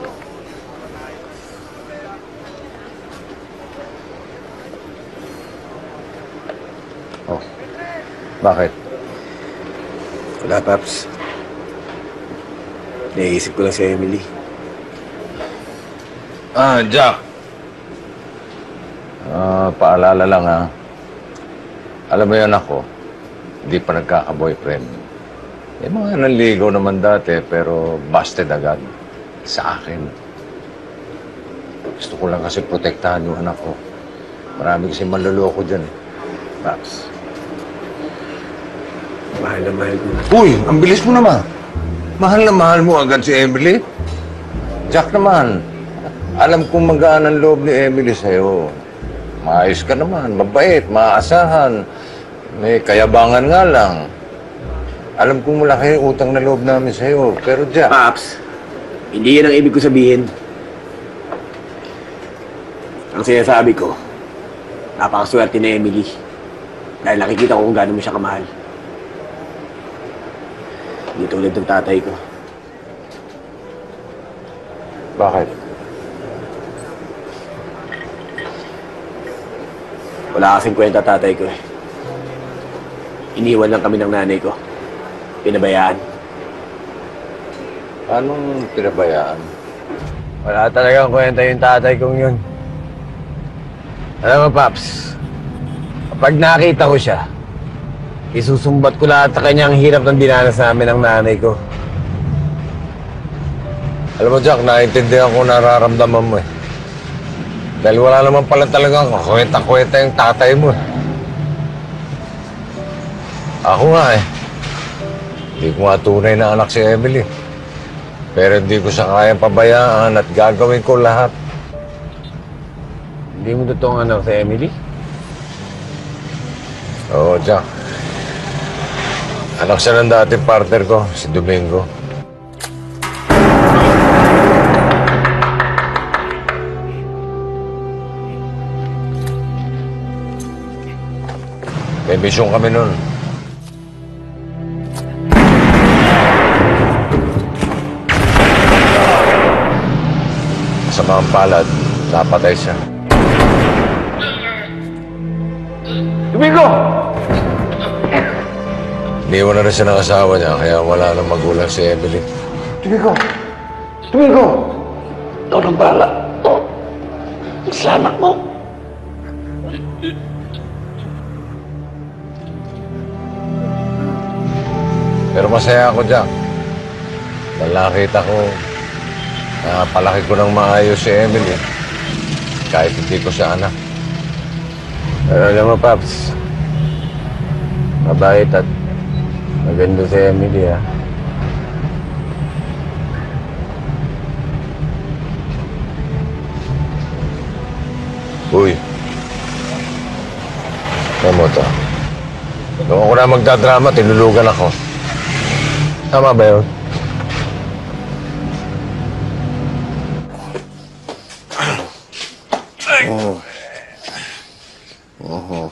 Oh, bakit? Wala, Paps. Naisip ko lang si Emily. Jack. Paalala lang ha. Alam mo yan ako, hindi pa nagkaka-boyfriend. May mga nanligaw naman dati, pero busted agad. Sa akin. Gusto ko lang kasi protektahan yung anak ko. Marami kasi manloloko dyan. Paps. Mahal na mahal ko. Uy, ang bilis mo naman. Mahal na mahal mo agad si Emily. Jack naman, alam kong magaan ang loob ni Emily sa'yo. Maayos ka naman, mabait, maaasahan. May kayabangan nga lang. Alam kong malaki yung utang na loob namin sa'yo, pero Jack... Paps, hindi yan ang ibig ko sabihin. Ang sinasabi ko, napakaswerte ni Emily. Dahil nakikita ko kung gaano mo siya kamahal. Hindi tulad ng tatay ko. Bakit? Wala kasing kwenta tatay ko eh. Iniwan lang kami ng nanay ko. Pinabayaan. Anong pinabayaan? Wala talagang kwenta yung tatay kong yun. Alam mo, Paps, kapag nakita ko siya, isusumbat ko lahat sa kanya ang hirap ng dinanas namin ng nanay ko. Alam mo, Jack, naiintindihan ko nararamdaman mo eh. Dahil wala naman pala talagang kwenta-kwenta yung tatay mo eh. Ako nga eh. Hindi ko nga tunay na anak si Emily. Pero hindi ko siya kayang pabayaan at gagawin ko lahat. Hindi mo totoong anak si Emily? Oo, Jack. Anak siya ng dating partner ko, si Domingo. May misyon kami nun. Sa mga palad, napatay siya. Domingo! Iniwan na rin siya ng asawa niya, kaya wala nang magulang si Emily. Domingo! Domingo! Ikaw nang bahala. Sa anak mo. Pero masaya ako, Jack. Dahil nakita ko, palaki ko ng maayos si Emily. Kahit hindi ko siya anak. Pero alam mo, Paps, mabait at maganda si Emily, ha? Uy. Ano mo to? Nung ako na magdadrama, tinulugan ako. Tama ba yun? Oh. Oh.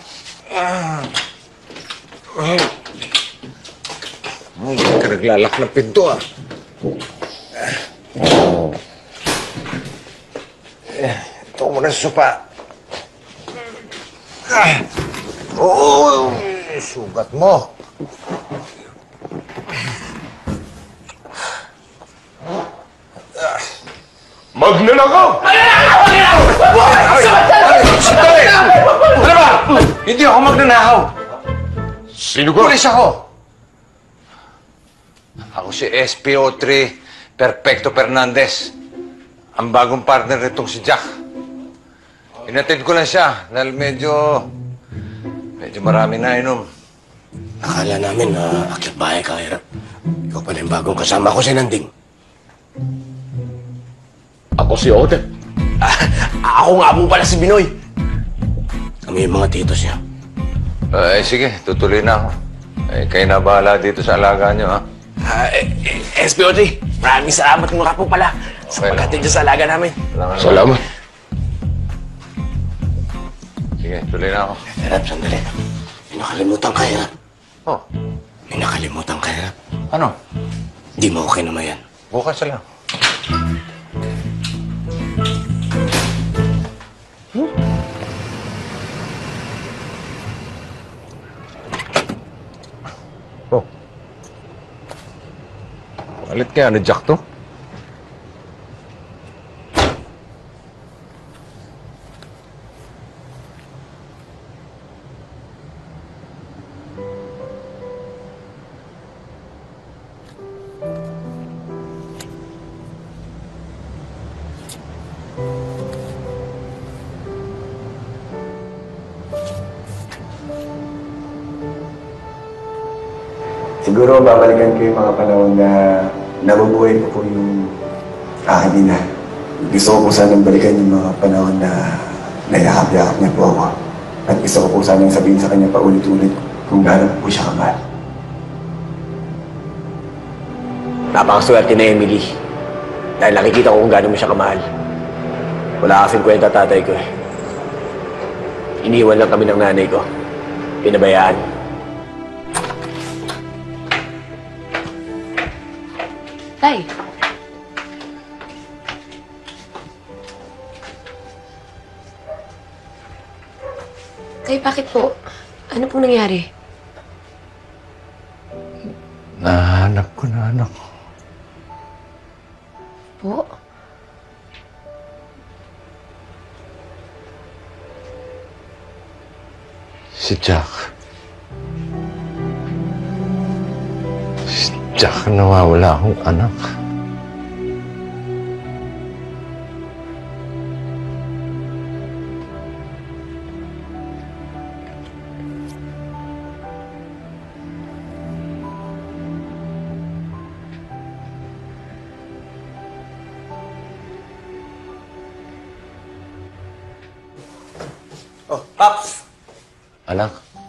Hindi ka naglalak ng pinto, ah. Oh. Ito muna sa sopa. Oh, sugat mo. Magnanakaw! Sandali! Ano ba? Hindi ako magnanakaw. Sino ka? Pulis ako. Ako si SPO3 Perfecto Fernandez. Ang bagong partner nitong si Jack. Inatid ko lang siya dahil medyo marami na inom. Akala namin na akyat bahay ka, Hirap. Ikaw pala yung bagong kasama ko si Nanding. Ako si Odette. Ako nga po pala si Binoy. Kami yung mga titos niya. Sige, tutuloy na ako. Kayo na bahala dito sa alaga niyo, ha? SPO3, maraming salamat nga po pala sa pagkatid sa alaga namin. Salamat. Sige, tuloy na ako. Hirap, sandali. May nakalimutan ka, Hirap. Oh? May nakalimutan ka, Hirap. Ano? Di mo okay naman yan. Bukas lang. Oh. Alit kaya ni Jack to? Siguro babalikan ko yung mga panahon na nabubuhay ko po yung aking ina. Gusto ko po sanang balikan yung mga panahon na nayakap-yakap niya po ako. At gusto ko po sanang sabihin sa kanya paulit-ulit kung gaano po siya kamahal. Napakaswerte na Emily. Dahil nakikita ko kung gaano mo siya kamahal. Wala kasing kwenta tatay ko eh. Iniwan lang kami ng nanay ko. Pinabayaan. Tay. Tay, bakit po? Ano pong nangyari? Nahanap ko na anak ko. Po? Si Jack. Si Jack, nawawala akong anak. Oh, Pops! Anak?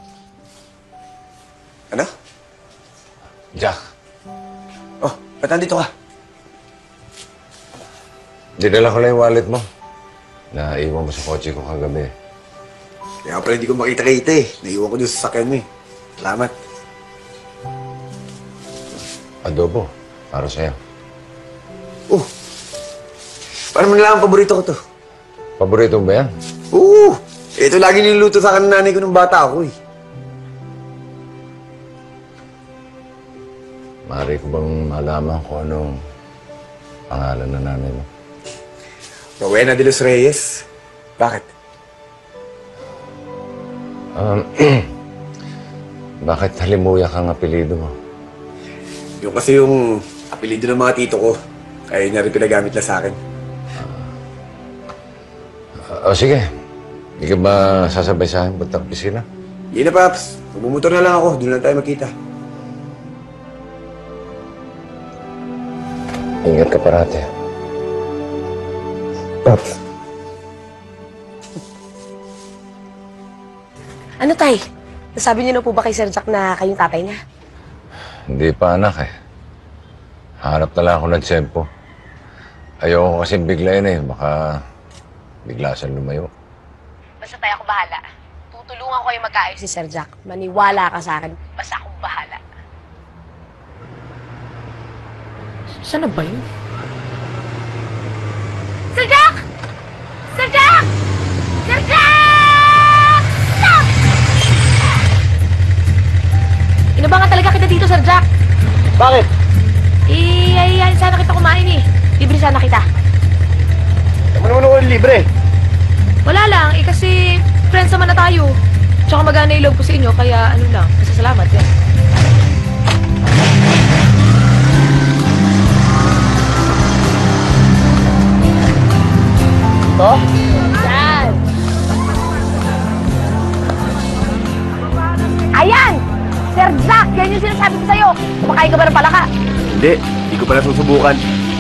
Ano? Jack. Oh, ba't nandito ka? Dinala ko lang yung wallet mo. Naiwan mo sa kotse ko kagabi. Kaya pala hindi ko makita-kita eh. Naiwan ko doon sa sasakyan mo eh. Salamat. Adobo. Para sa'yo. Oh! Paano mo nalaman paborito ko to? Paborito mo ba yan? Oo! Ito lagi niluluto sa akin ng nanay ko nung bata ako eh. Maaari ko bang malaman kung anong pangalan ng nanay mo? Rowena de los Reyes. Bakit? Bakit Halimuyak ang apelido mo? Yung kasi yung apelido ng mga tito ko. Kaya yun na rin pinagamit na sa akin. Sige. Hindi ka ba sasabay sa akin puntang pisina? Hindi na, Paps. Magmumotor na lang ako. Doon lang tayo magkita. Ingat ka parati. Paps. Ano, Tay? Nasabi niyo na po ba kay Sir Jack na kayong tatay niya? Hindi pa, anak eh. Hanap na lang ako ng tsempo. Ayoko kasing biglayin eh. Baka bigla siyang lumayo. Basta tayo, ako bahala. Tutulungan ko kayo magkaayos si Sir Jack. Maniwala ka sa akin. Basta akong bahala. Saan na ba yun? Sir Jack! Sir Jack! Sir Jack! Stop! Inabangan talaga kita dito, Sir Jack. Bakit? Ay, sana kita kumain eh. Libre sana kita. Ano naman ako libre? Wala lang, kasi friends naman na tayo. Tsaka magana yung loob ko sa inyo, kaya ano lang, masasalamat yan. Ito? Yan! Ayan! Sir Jack, yan yung sinasabi ko sa'yo. Kumakain ka ba ng palaka? Hindi ko pa nasusubukan.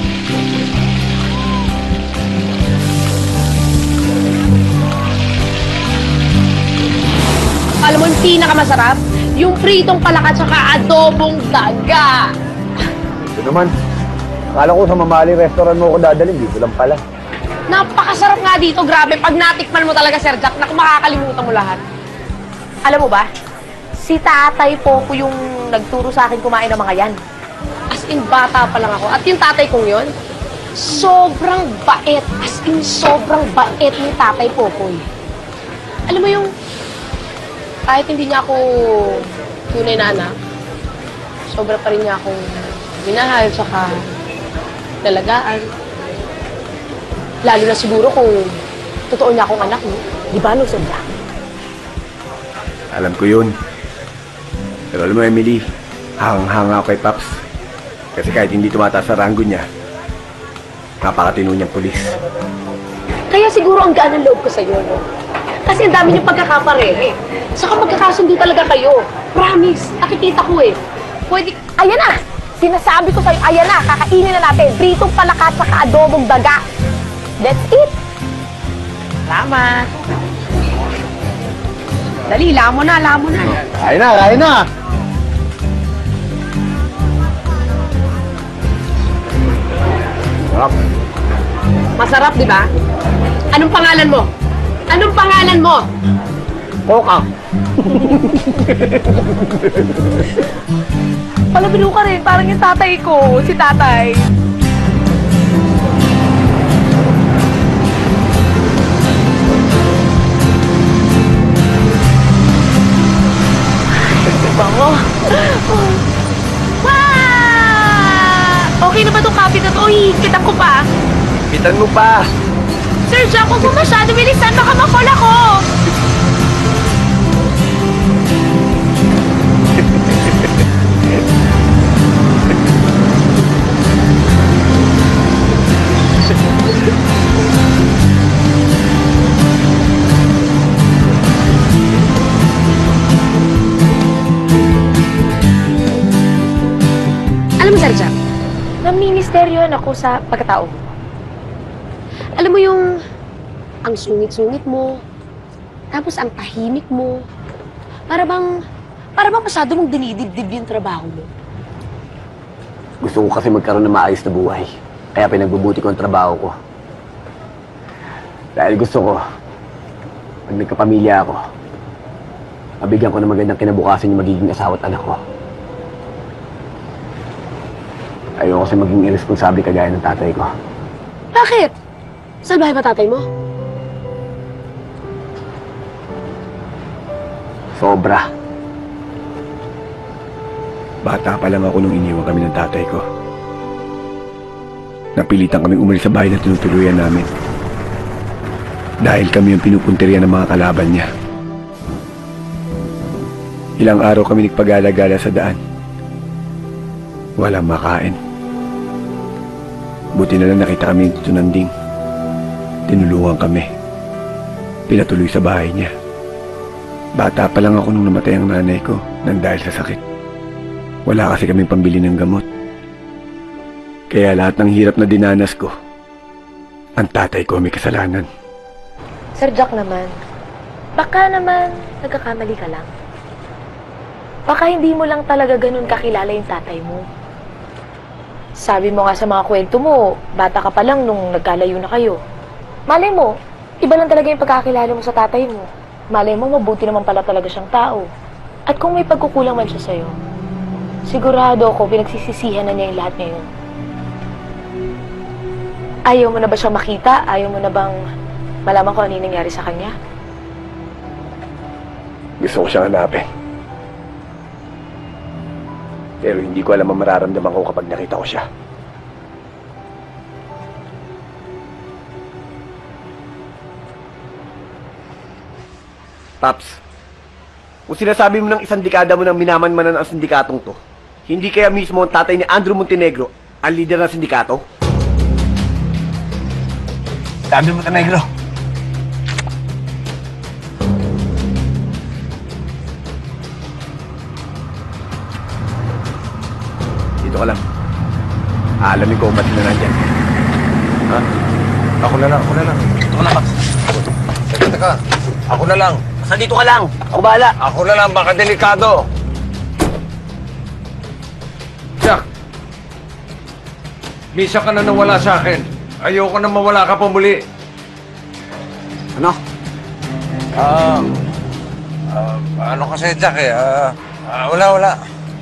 Alam mo yung pinakamasarap? Yung pritong palaka tsaka adobong daga. Ito naman. Akala ko sa mamahaling restaurant mo ako dadalhin. Dito lang pala. Napakasarap nga dito, grabe. Pag natikman mo talaga, Sir Jack, naku, makakalimutan mo lahat. Alam mo ba? Si Tatay Popo yung nagturo sa akin kumain ng mga yan. As in, bata pa lang ako. At yung tatay kong yun, sobrang bait. As in, sobrang bait ni Tatay Popoy. Alam mo yung, kahit hindi niya ako tunay na anak, sobra pa rin niya akong minahal, tsaka nalagaan. Lalo na siguro kung totoo niya akong anak, no? Di ba, no, Sir Jack? Alam ko yun. Pero alam mo, Emily, hanga ako kay Paps. Kasi kahit hindi tumataas sa ranggo niya, napakatino niyang pulis. Kaya siguro ang gaan ng loob ko sa'yo, no? Kasi ang dami niyong pagkakaparehe. Saka magkakasundo talaga kayo. Promise, nakikita ko eh. Pwede... Ayan na! Sinasabi ko sa'yo, ayan na, kakainin na natin. Pritong palaka at saka adobong daga. That's it! Salamat! Dali, lamo na, lamo na. Kain na, kain na! Sarap. Masarap, di ba? Anong pangalan mo? Anong pangalan mo? Coca. Palabiro ka rin, parang yung tatay ko, si tatay. Bango. Okay na ba itong kapit na ito? Hihigitan ko pa. Pitan mo pa. Sir Jack, huwag mo masyado bilisan, baka makol ako. Alam mo, Sir Jack, namimisteryohan ako sa pagkatao mo. alam mo yung ang sungit-sungit mo, tapos ang tahimik mo, para bang masyado mong dinidibdib yung trabaho mo. Gusto ko kasi magkaroon ng maayos na buhay. Kaya pinagbubuti ko ang trabaho ko. Dahil gusto ko, pag nagkapamilya ako, mabigyan ko ng magandang kinabukasan yung magiging asawa at anak ko. Ayoko kasi maging irresponsable kagaya ng tatay ko. Bakit? Salbahe ba tatay mo? Sobra. Bata pa lang ako nung iniwan kami ng tatay ko. Napilitan kaming umalis sa bahay na tinutuluyan namin. Dahil kami ang pinupunteriya ng mga kalaban niya. Ilang araw kami nagpagala-gala sa daan. Walang makain. Buti na lang nakita kami dito ng ding. Tinulungan kami. Pinatuloy sa bahay niya. Bata pa lang ako nung namatay ang nanay ko nang dahil sa sakit. Wala kasi kaming pambili ng gamot. Kaya lahat ng hirap na dinanas ko, ang tatay ko may kasalanan. Sir Jack naman, baka naman nagkakamali ka lang. Baka hindi mo lang talaga ganun kakilala yung tatay mo. Sabi mo nga sa mga kwento mo, bata ka pa lang nung nagkalayo na kayo. Malay mo, iba lang talaga yung pagkakilala mo sa tatay mo. Malay mo, mabuti naman pala talaga siyang tao. At kung may pagkukulang man siya sa'yo, sigurado ako pinagsisisihan na niya yung lahat ngayon. Ayaw mo na ba siyang makita? Ayaw mo na bang malaman kung ano yung nangyari sa kanya? Gusto ko siyang hanapin. Pero hindi ko alam ang mararamdaman ko kapag nakita ko siya. Paps, kung sinasabi mo ng isang dekada mo nang minamanmanan ang sindikatong to, hindi kaya mismo ang tatay ni Andrew Montenegro ang leader ng sindikato? Andrew Montenegro! Dito ka lang. Aalamin ko kung ba't na nandyan. Ha? Ako na lang. Dito ka lang, Paps. Teka. Ako na lang. Basta dito ka lang. Ako bahala. Ako na lang, baka delikado. Jack! Misa ka na nawala sa akin. Ayoko na mawala ka pa muli. Ano? Ano kasi, Jack eh? Wala.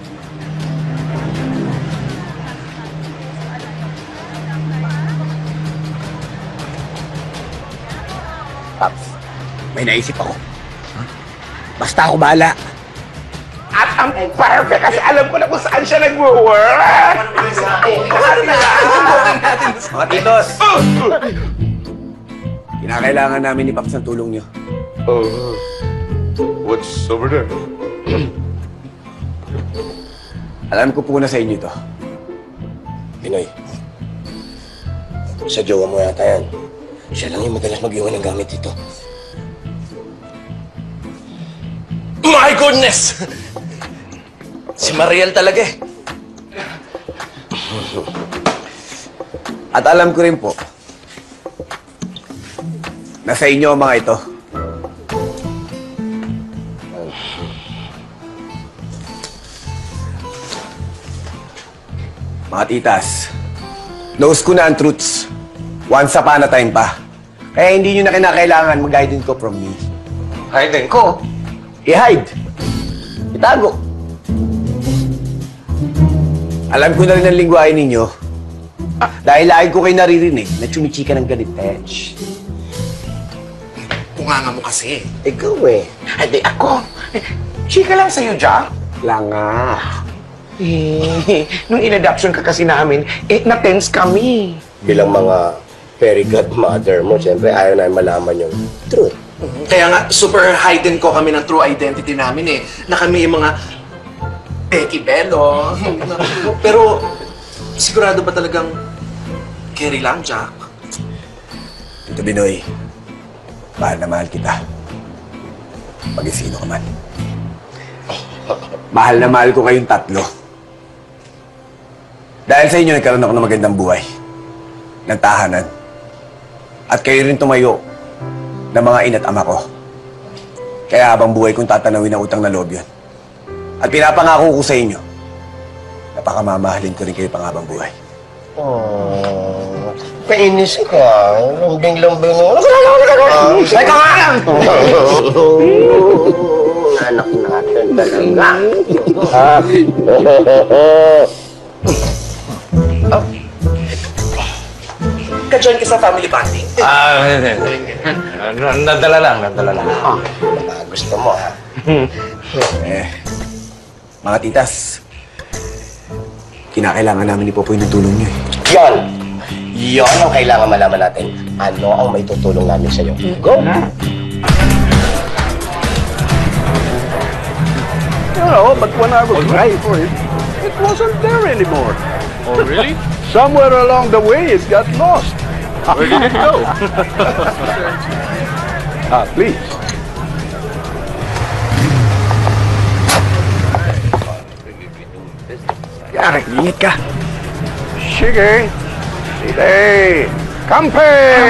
Paps, may naisip ako. Basta ako bahala. At ang perfect kasi alam ko na kung saan siya nag-work. Mga titos! Kinakailangan namin ni Paps ng tulong niyo. What's over there? Alam ko po na sa inyo to. Pinoy, sa jowa mo yata yan. Siya lang yung madalas mag-iwan ng gamit dito. My goodness! Si Mariel talaga eh. At alam ko rin po, na sa inyo ang mga ito. Mga titas, knows ko na ang truths. Once upon a time pa. Kaya hindi nyo na kinakailangan mag-hide ko from me. Hide ko? I-hide. Itago. Alam ko na rin ang lingwahe ninyo. Dahil lagi ko kayo naririnig na chumichika ng galit. Kunganga mo kasi. Ikaw eh. Hindi ako. Chika lang sa'yo, Jack. Langa. Nung in-adoption ka kasi namin, na-tense kami. Bilang mga fairy godmother mo, siyempre ayaw na malaman yung truth. Kaya nga, super hidden ko kami ng true identity namin eh. Na kami yung mga Becky Bello. Pero, sigurado ba talagang Kerry lang, Jack? Tito Binoy, mahal na mahal kita. Mag-isino ka man. Mahal na mahal ko kayong tatlo. Dahil sa inyo, nagkaroon ako ng magandang buhay. Ng tahanan. At kayo rin tumayo ng mga ina't ama ko. Kaya habang buhay kong tatanawin ang utang na loob yun. At pinapangako ko sa inyo, napakamamahalin ko rin kayo panghabang buhay. Oh, kainis ka. Lambing-lambing mo. Ay, ka nga! Anak natin talaga. Ka-join ka sa family bonding? Nadala lang. Gusto mo, ha? Mga titas, kinakailangan namin ni Popoy ng tulong niyo eh. Yon! Yon ang kailangan malaman natin. Ano ang may tutulong namin sa'yo. Go! You know, but when I was ready for it, it wasn't there anymore. Oh, really? Somewhere along the way, it got lost. Where did it go? Please. Yari, ingat ka. Sige. Sige. Kampe!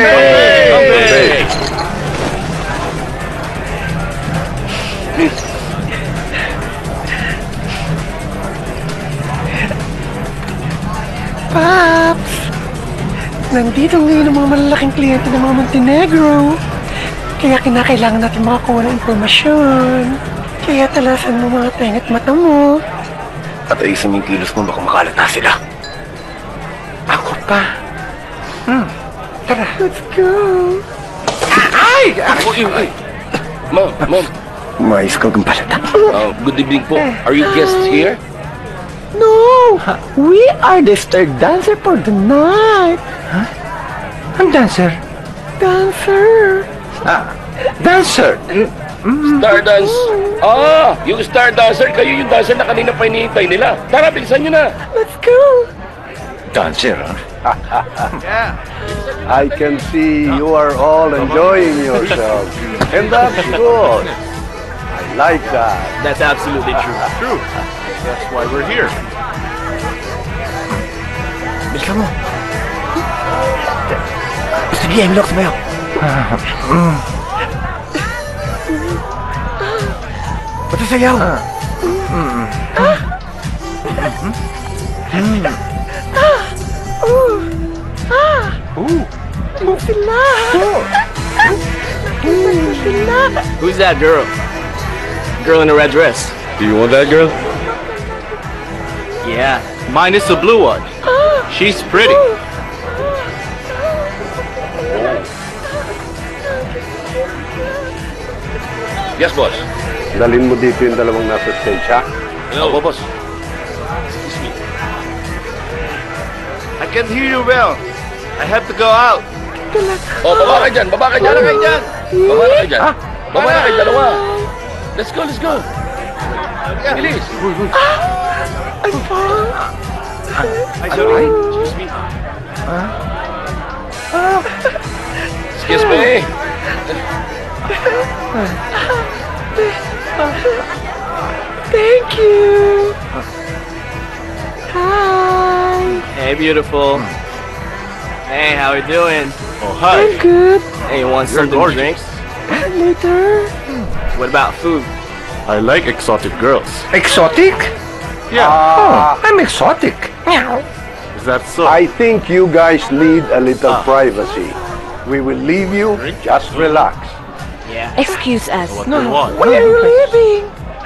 Paps! Nandito ngayon ang mga malalaking kliyente ng mga Montenegro. Kaya kinakailangan natin makakuha ng impormasyon. Kaya talasan mo mga tenga't mata mo. At ayusin mo yung kilos mo, baka makalata sila. Ako pa. Tara. Let's go. Ay! Ma'am. Mais ko kang palata. Good evening po. Are you guests here? No! We are the star dancer for the night. Huh? Ang dancer? Dancer. Dancer? Star dance? Yung star dancer, kayo yung dancer na kanina pa hinihintay nila. Tara, bilisan nyo na. Let's go. Dancer, huh? Yeah. I can see you are all enjoying yourselves. And that's good. I like that. That's absolutely true. True. That's why we're here. Bilisan mo. Gusto niya yung locks ba yun? Ba't sayaw? Sila. Sila. Who's that girl? Girl in a red dress. Do you want that girl? Yeah, mine is the blue one. She's pretty. Yes, boss. Dalhin mo dito yung dalawang nasa stage, ha? Hello, boss. I can't hear you well. I have to go out. Oh, baba ka dyan. Baba ka dyan. Baba na kayo dyan. Baba na kayo dalawa. Let's go. Bilis. I'm fine. Sorry. Excuse me. Excuse me. Thank you. Hi. Hey, beautiful. Hey, how we doing? Oh, hi. I'm good. Hey, you want something to drink? Later. What about food? I like exotic girls. Exotic? Yeah. I'm exotic. Meow. That's so. I think you guys need a little privacy. We will leave you. Just relax. Yeah. Excuse us. No, no. Why are you leaving?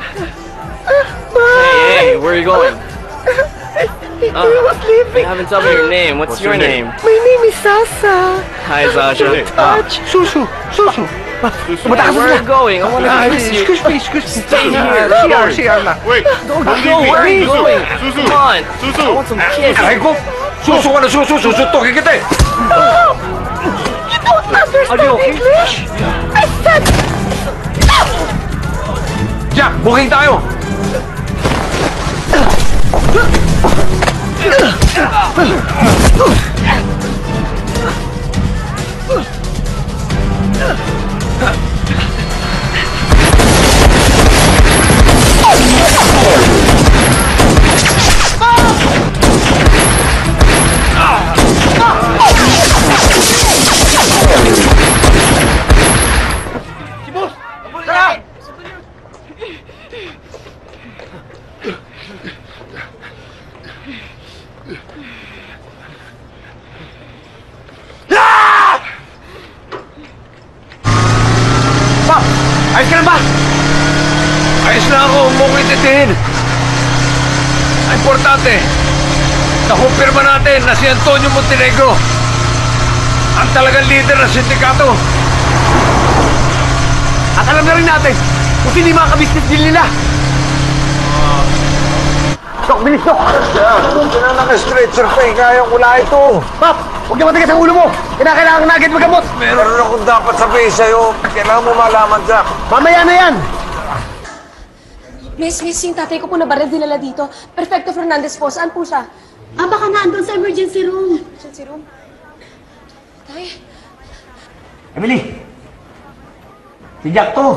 Hey, where are you going? I was leaving. You haven't told me your name. What's your name? My name is Sasa. Hi, Sasha. Touch. Susu. Hey, where are you going? I want to kiss you. Excuse me. Stay here. CR na. Wait. Don't go. Where are you going? Come on. I want some kiss. Aray ko! Susu ka na susu! Susuntukin kita eh! You don't understand English. I said... Jack, booking tayo! Ayos ka na ba? Ayos na ako, huwag mo ko ititihin. Ang importante, nakumpirma natin na si Antonio Montenegro ang talagang leader ng sindikato. At alam na rin natin kung sino yung mga kabisnes deal nila. Sok, bilis, Sok! Ito na naka-stretcher pa eh, kaya ko na ito. Pap, huwag niya matigas ang ulo mo. Kailangan na agad magamot. Meron akong dapat sabihin sa'yo. Kailangan mo malaman, Jack. Mamaya na yan. Miss, yung tatay ko po na baril dinala dito. Perfecto Fernandez po. Saan po siya? Baka naandun sa emergency room. Emergency room? Tay? Emily! Si Jack to.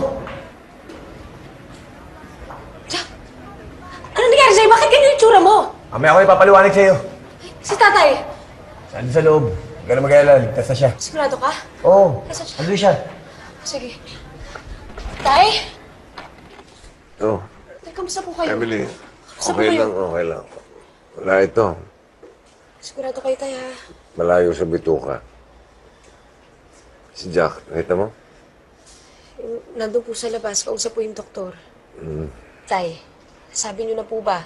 Ano nangyari sa'yo? Bakit ganyan yung tsura mo? Mamaya ako ipapaliwanag sa'yo. Si tatay? Saan sa loob? Huwag ka na mag-alala. Ligtas na siya. Sigurado ka? Oo. Nasaan siya? Ando siya. Sige. Tay? Oh, Tay, kamusta po kayo? Emily, Kamusta po okay kayo? lang, okay lang. Wala ito. Sigurado kayo, tay, ha? Malayo sa bituka. Si Jack, nakita mo? Nandun po sa labas. Kausap po yung doktor. Tay, sabi niyo na po ba?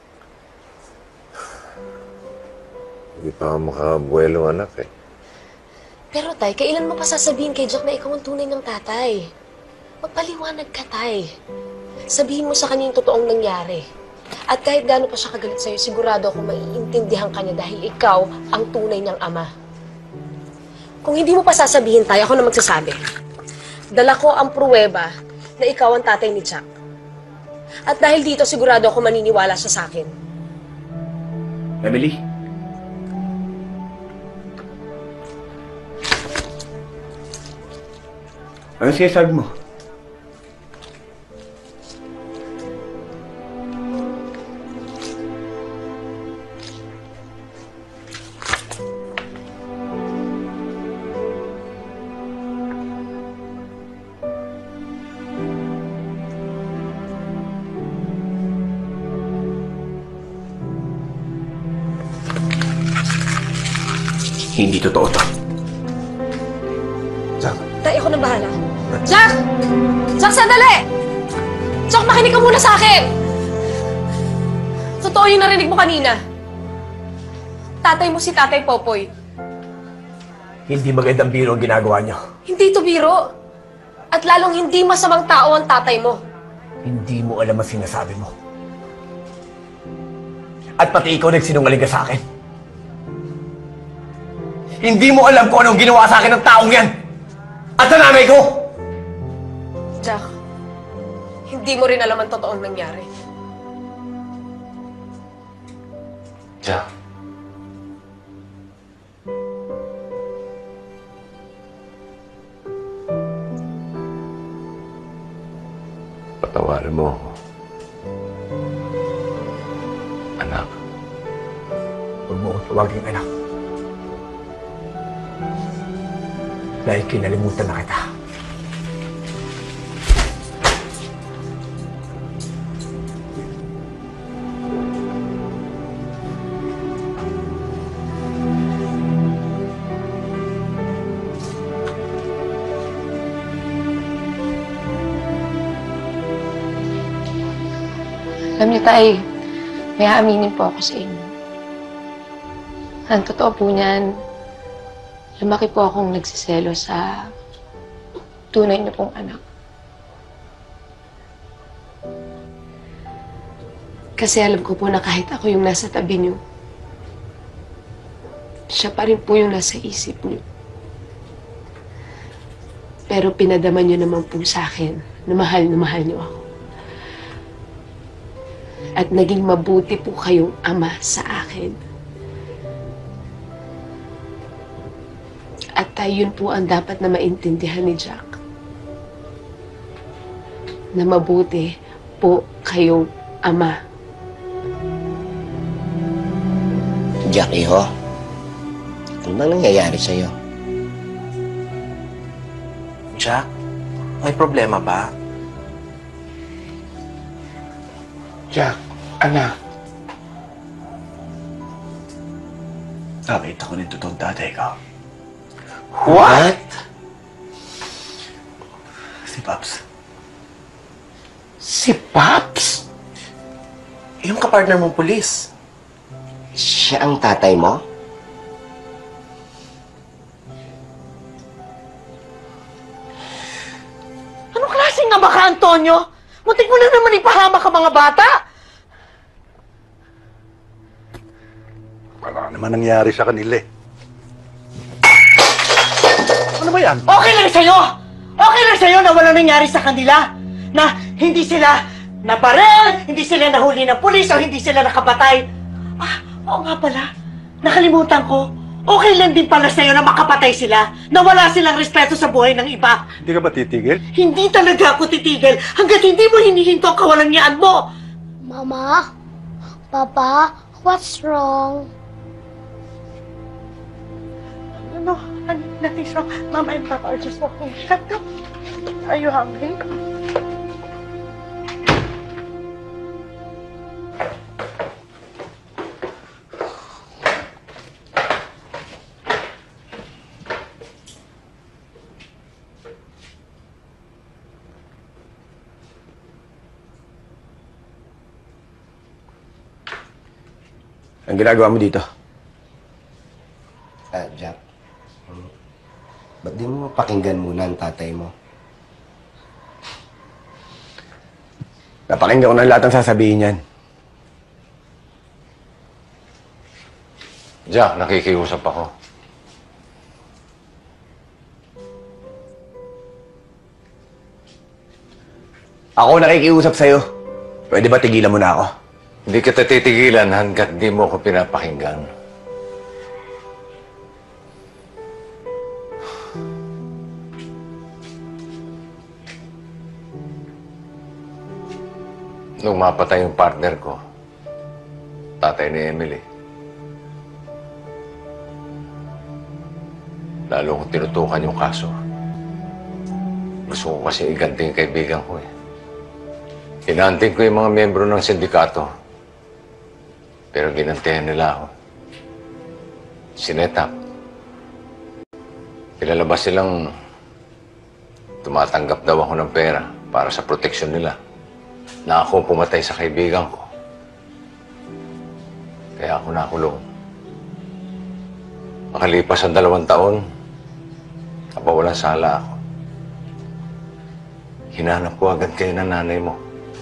Hindi pa ako makabuelo, anak eh. Pero tay, kailan mo pa sasabihin kay Jack na ikaw ang tunay ng tatay? Magpaliwanag ka, tay. Sabihin mo sa kanya yung totoong nangyari. At kahit gaano pa siya kagalit sa'yo, sigurado ako maiintindihan ka niya dahil ikaw ang tunay niyang ama. Kung hindi mo pa sasabihin, tay, ako na magsasabi. Dala ko ang pruweba na ikaw ang tatay ni Jack. At dahil dito, sigurado ako maniniwala siya sa akin. Emily? Ano sinasabi mo? Hindi totoo to. Jack. Tay, ako na bahala. Jack! Jack, sandali! Jack, makinig ka muna sa akin! Totoo yung narinig mo kanina. Tatay mo si Tatay Popoy. Hindi magandang biro ang ginagawa niyo. Hindi to biro. At lalong hindi masamang tao ang tatay mo. Hindi mo alam ang sinasabi mo. At pati ikaw nagsinungaling ka sa akin. Hindi mo alam kung anong ginawa sa akin ng taong yan! At sa nanay ko! Jack, hindi mo rin alam ang totoong nangyari. Jack. Patawarin mo ako. Anak. Huwag mo akong tawaging anak. Dahil kinalimutan na kita. Alam niyo, Tay, may aaminin po ako sa inyo. Ang totoo po niyan, lumaki po akong nagsiselo sa tunay niyo pong anak. Kasi alam ko po na kahit ako yung nasa tabi niyo, siya pa rin po yung nasa isip niyo. Pero pinadama niyo naman po sa akin na mahal niyo ako. At naging mabuti po kayong ama sa akin. At yun po ang dapat na maintindihan ni Jack. Na mabuti po kayong ama. Jack, iho. Ano bang nangyayari sa'yo? Jack, may problema ba? Jack, anak. Nakita ko ng totoong tatay ko. What? Si Pops. Si Pops? Yung kapartner mong pulis. Siya ang tatay mo? Anong klaseng ama ka, Antonio? Muntik mo na naman ipahamak ang mga bata! Wala naman nangyari sa kanila eh. Ano ba yan? Okay lang sa'yo! Okay lang sa'yo na wala nangyari sa kanila! Na hindi sila nabarel, hindi sila nahuli ng pulis, o hindi sila nakapatay. Ah, oo nga pala. Nakalimutan ko. Okay lang din pala sa'yo na makapatay sila, na wala silang respeto sa buhay ng iba. Hindi ka ba titigil? Hindi talaga ako titigil hanggat hindi mo hinihinto ang kawalangyaan mo! Mama? Papa? What's wrong? No, nothing's wrong. Mama and Papa are just walking. Shut up. Are you hungry? Ang ginagawa mo dito? Jack. Ba't di mo pakinggan muna ang tatay mo? Napakinggan ko na lahat ng sasabihin yan. Jack, nakikiusap ako. Ako nakikiusap sa'yo. Pwede ba tigilan mo na ako? Hindi kita titigilan hanggat di mo ako pinapakinggan. Nung mapatay yung partner ko, tatay ni Emily, lalo kong tinutukan yung kaso. Gusto ko kasi iganti yung kaibigan ko eh. Hinanting ko yung mga miyembro ng sindikato. Pero ginantihan nila ako. Sinetak. Pinalabas silang tumatanggap daw ako ng pera para sa proteksyon nila. Na ako pumatay sa kaibigan ko. Kaya ako nakulong. Makalipas ang 2 taon, napawalan sala ako. Hinanap ko agad kayo ng nanay mo.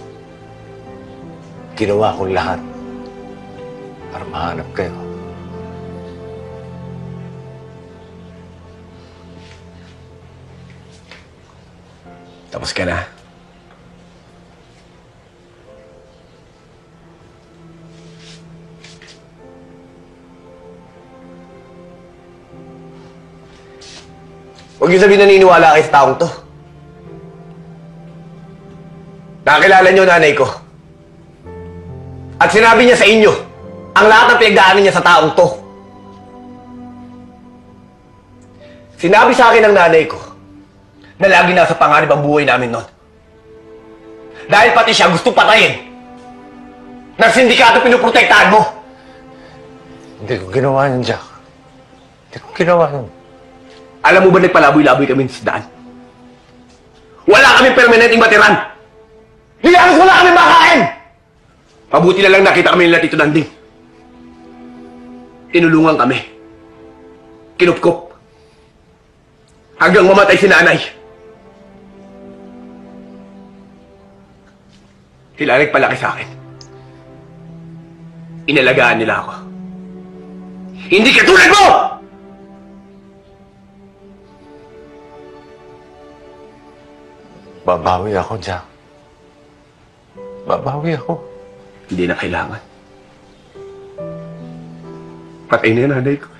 Ginawa ko lahat para mahanap kayo. Tapos ka na. Huwag niyo sabihin naniniwala kayo sa taong to. Nakakilala niyo nanay ko. At sinabi niya sa inyo ang lahat ng pinagdaanan niya sa taong to. Sinabi sa akin ng nanay ko na lagi nasa panganib ang buhay namin noon. Dahil pati siya gusto patayin ng sindikato pinuprotektahan mo. Hindi ko ginawa yun, Jack. Hindi ko ginawa yun. Alam mo ba nagpalaboy-laboy kami sa daan? Wala kaming permanenteng matiran! Hindi halos wala kaming makain! Mabuti na lang nakita kami nila Tito Nanding. Tinulungan kami. Kinupkop. Hanggang mamatay si nanay. Sila nagpalaki sa akin. Inalagaan nila ako. Hindi katulad mo! Babawi ako, Jack. Babawi ako. Hindi na kailangan. Patay na yung nanay ko.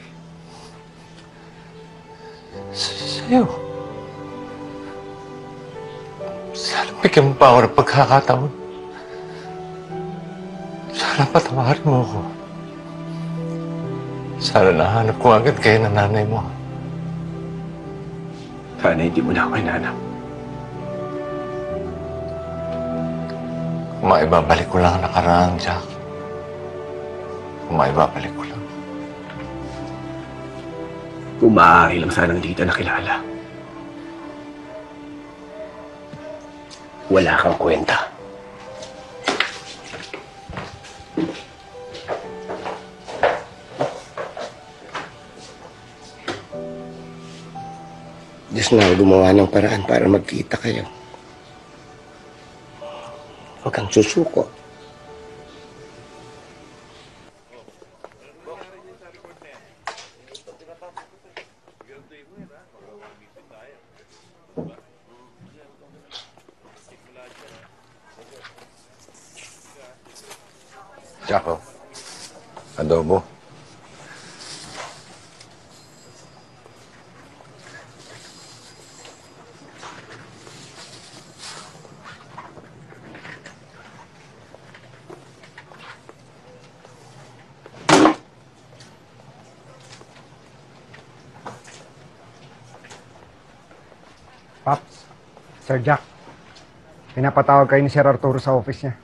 Sa'yo. Sana bigyan mo pa ako ng pagkakataon. Sana patawarin mo ako. Sana nahanap ko agad kayo ng nanay mo. Sana hindi mo na ako hinanap. Kung maibabalik ko lang ang nakaraan, Jack. Kung maibabalik ko lang. Kung maaari lang sanang hindi kita nakilala. Wala kang kwenta. Diyos na gumawa ng paraan para magkita kayo. Huwag kang susuko. Jaco, adobo. Pops, Sir Jack, pinapatawag kayo ni Sir Arturo sa office niya.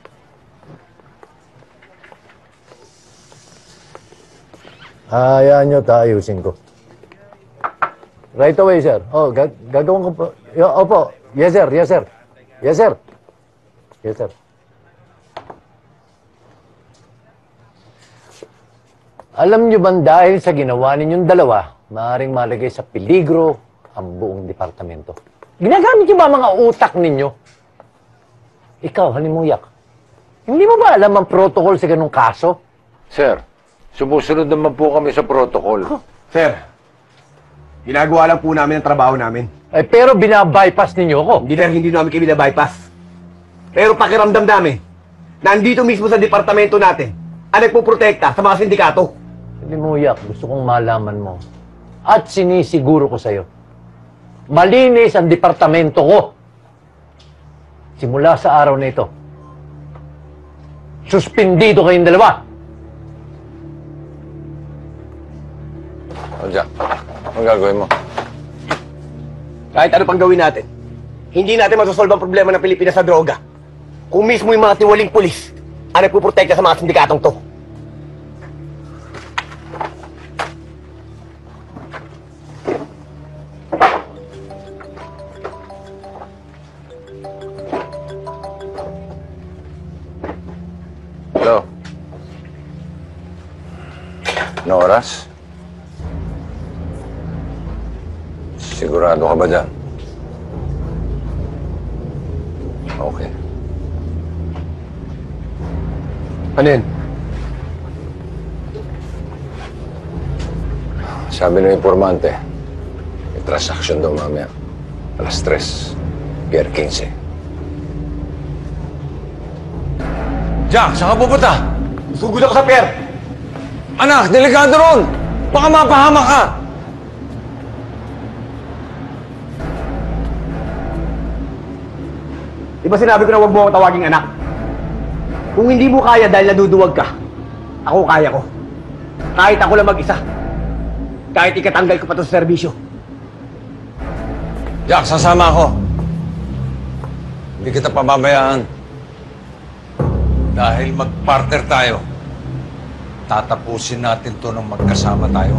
Hayaan nyo, taayusin ko. Right away, sir. Oh, gagawin ko po. Opo. Yes, sir. Yes, sir. Yes, sir. Yes, sir. Alam nyo ba dahil sa ginawa ninyong dalawa, maaaring malagay sa peligro ang buong departamento? Ginagamit nyo ba mga utak ninyo? Ikaw, halimuyak. Hindi mo ba alam ang protocol sa ganung kaso? Sir, sumusunod naman po kami sa protocol. Sir, ginagawa lang po namin ang trabaho namin. Eh, pero binabypass ninyo ako. Hindi namin kayo binabypass. Pero pakiramdam namin, nandito mismo sa departamento natin, ang nagpuprotekta sa mga sindikato. Halimuyak, gusto kong malaman mo. At sinisiguro ko sa'yo, malinis ang departamento ko. Simula sa araw na ito, suspindido kayong dalawa. O, Jack, anong gagawin mo? Kahit ano pang gawin natin, hindi natin masosolve ang problema ng Pilipinas sa droga. Kung mismo yung mga tiwaling pulis ang nagpuprotekta sa mga sindikatong to. Hello? Ano oras? Sigurado ka ba dyan? Okay. Ano yun? Sabi ng informante, may transaction daw mamaya. Alas 3, Pier 15. Jack, saan ka pupunta? Sugod ako sa pier! Anak, delikado ron! Baka mapahama ka! Di ba sinabi ko na huwag mo akong tawaging anak? Kung hindi mo kaya dahil naduduwag ka, ako kaya ko. Kahit ako lang mag-isa. Kahit ikatanggal ko pa ito sa serbisyo. Jack, sasama ako. Hindi kita pababayaan. Dahil mag-partner tayo, tatapusin natin to nang magkasama tayo.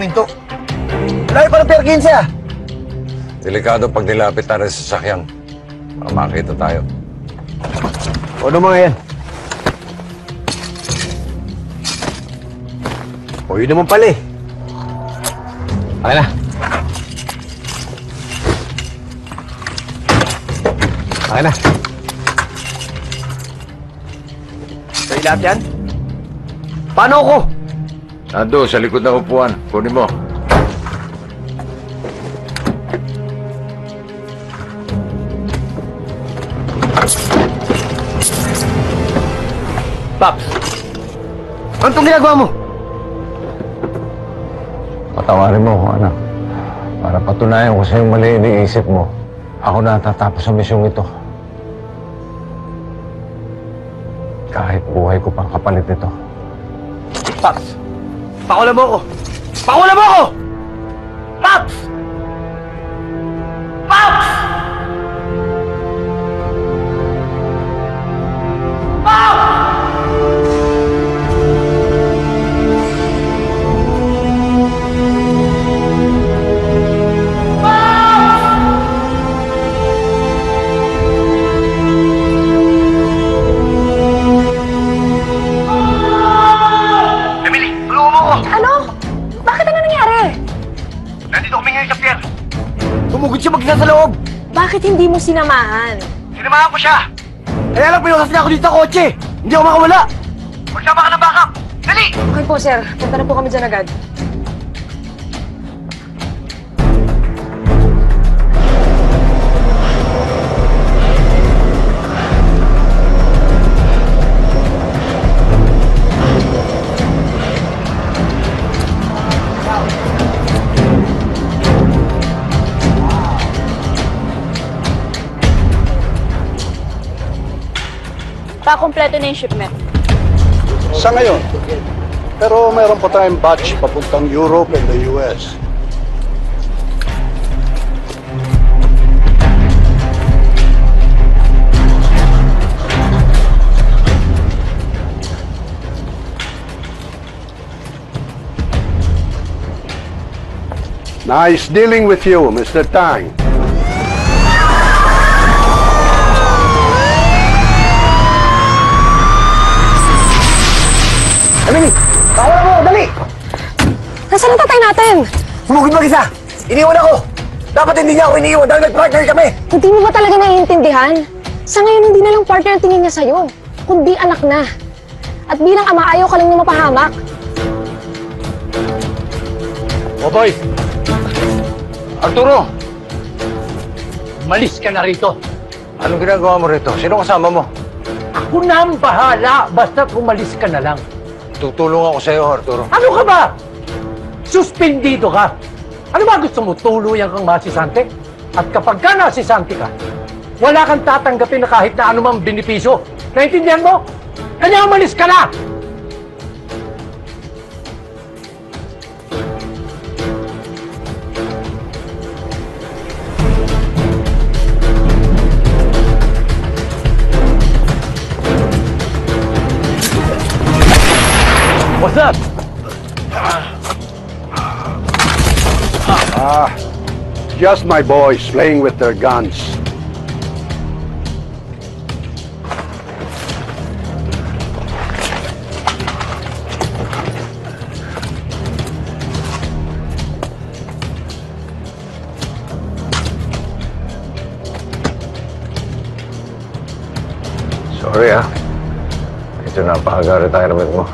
huminto. Layo pa ng Pier 15 ah. Delikado pag nilapit tayo sa sasakyan. Baka makita tayo. Ano mga yan? O yun naman pala eh. Okay na. Okay na. Sa'yo lahat yan? Paano ako? Nando, sa likod ng upuan. Kunin mo. Paps! Ano itong ginagawa mo? Patawarin mo kung ano. Para patunayan ko sa yung mali iniisip mo. Ako na tatapos sa misyong ito. Kahit buhay ko pang kapalit nito. Paps! Pakulan mo ako! Pakulan mo ako! Paps! Paps! Tumugod siya mag-isa sa loob! Bakit hindi mo sinamahan? Sinamahan ko siya! Kaya lang pinusas niya ako dito sa kotse! Hindi ako makawala! Magsama ka ng backup! Dali! Okay po, sir. Punta na po kami dyan agad. Pakompleto na yung shipment. Sa ngayon. Pero mayroon pa tayong batch papuntang Europe and the US. Nice dealing with you, Mr. Tang. Emily! Pakawala mo! Dali! Nasaan ang tatay natin? Sumugod mag-isa! Iniwan ako! Dapat hindi niya ako iniiwan dahil nag-partner kami! Hindi mo ba talaga naiintindihan? Sa ngayon, hindi na lang partner ang tingin niya sa'yo, kundi anak na. At bilang ama, ayaw ka lang niya mapahamak. O boy! Arturo! Malis ka na rito. Anong ginagawa mo rito? Sino kasama mo? Ako na ang bahala, basta umalis ka na lang. Tutulong ako sa iyo, Arturo. Ano ka ba? Suspendido ka. Ano ba gusto mo? Tuluyan kang masisante? At kapag ka nasisante ka, wala kang tatanggapin na kahit na anumang benepisyo. Naintindihan mo? Kanya umalis ka na! What's up? Just my boys playing with their guns. Sorry ah. Ito napakaga retirement mo.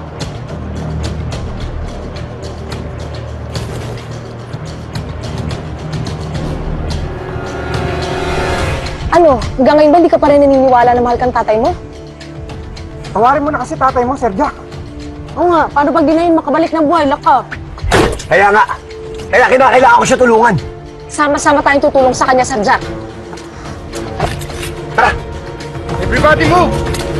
Ano, hanggang ngayon ba hindi ka pa rin naniniwala na mahal kang tatay mo? Tawarin mo na kasi tatay mo, Sir Jack. Oo nga, paano pag di na yun makabalik ng buhay, laka? Kaya nga, kaya kinakailangan ko siya tulungan. Sama-sama tayong tutulong sa kanya, Sir Jack. Tara! Everybody move!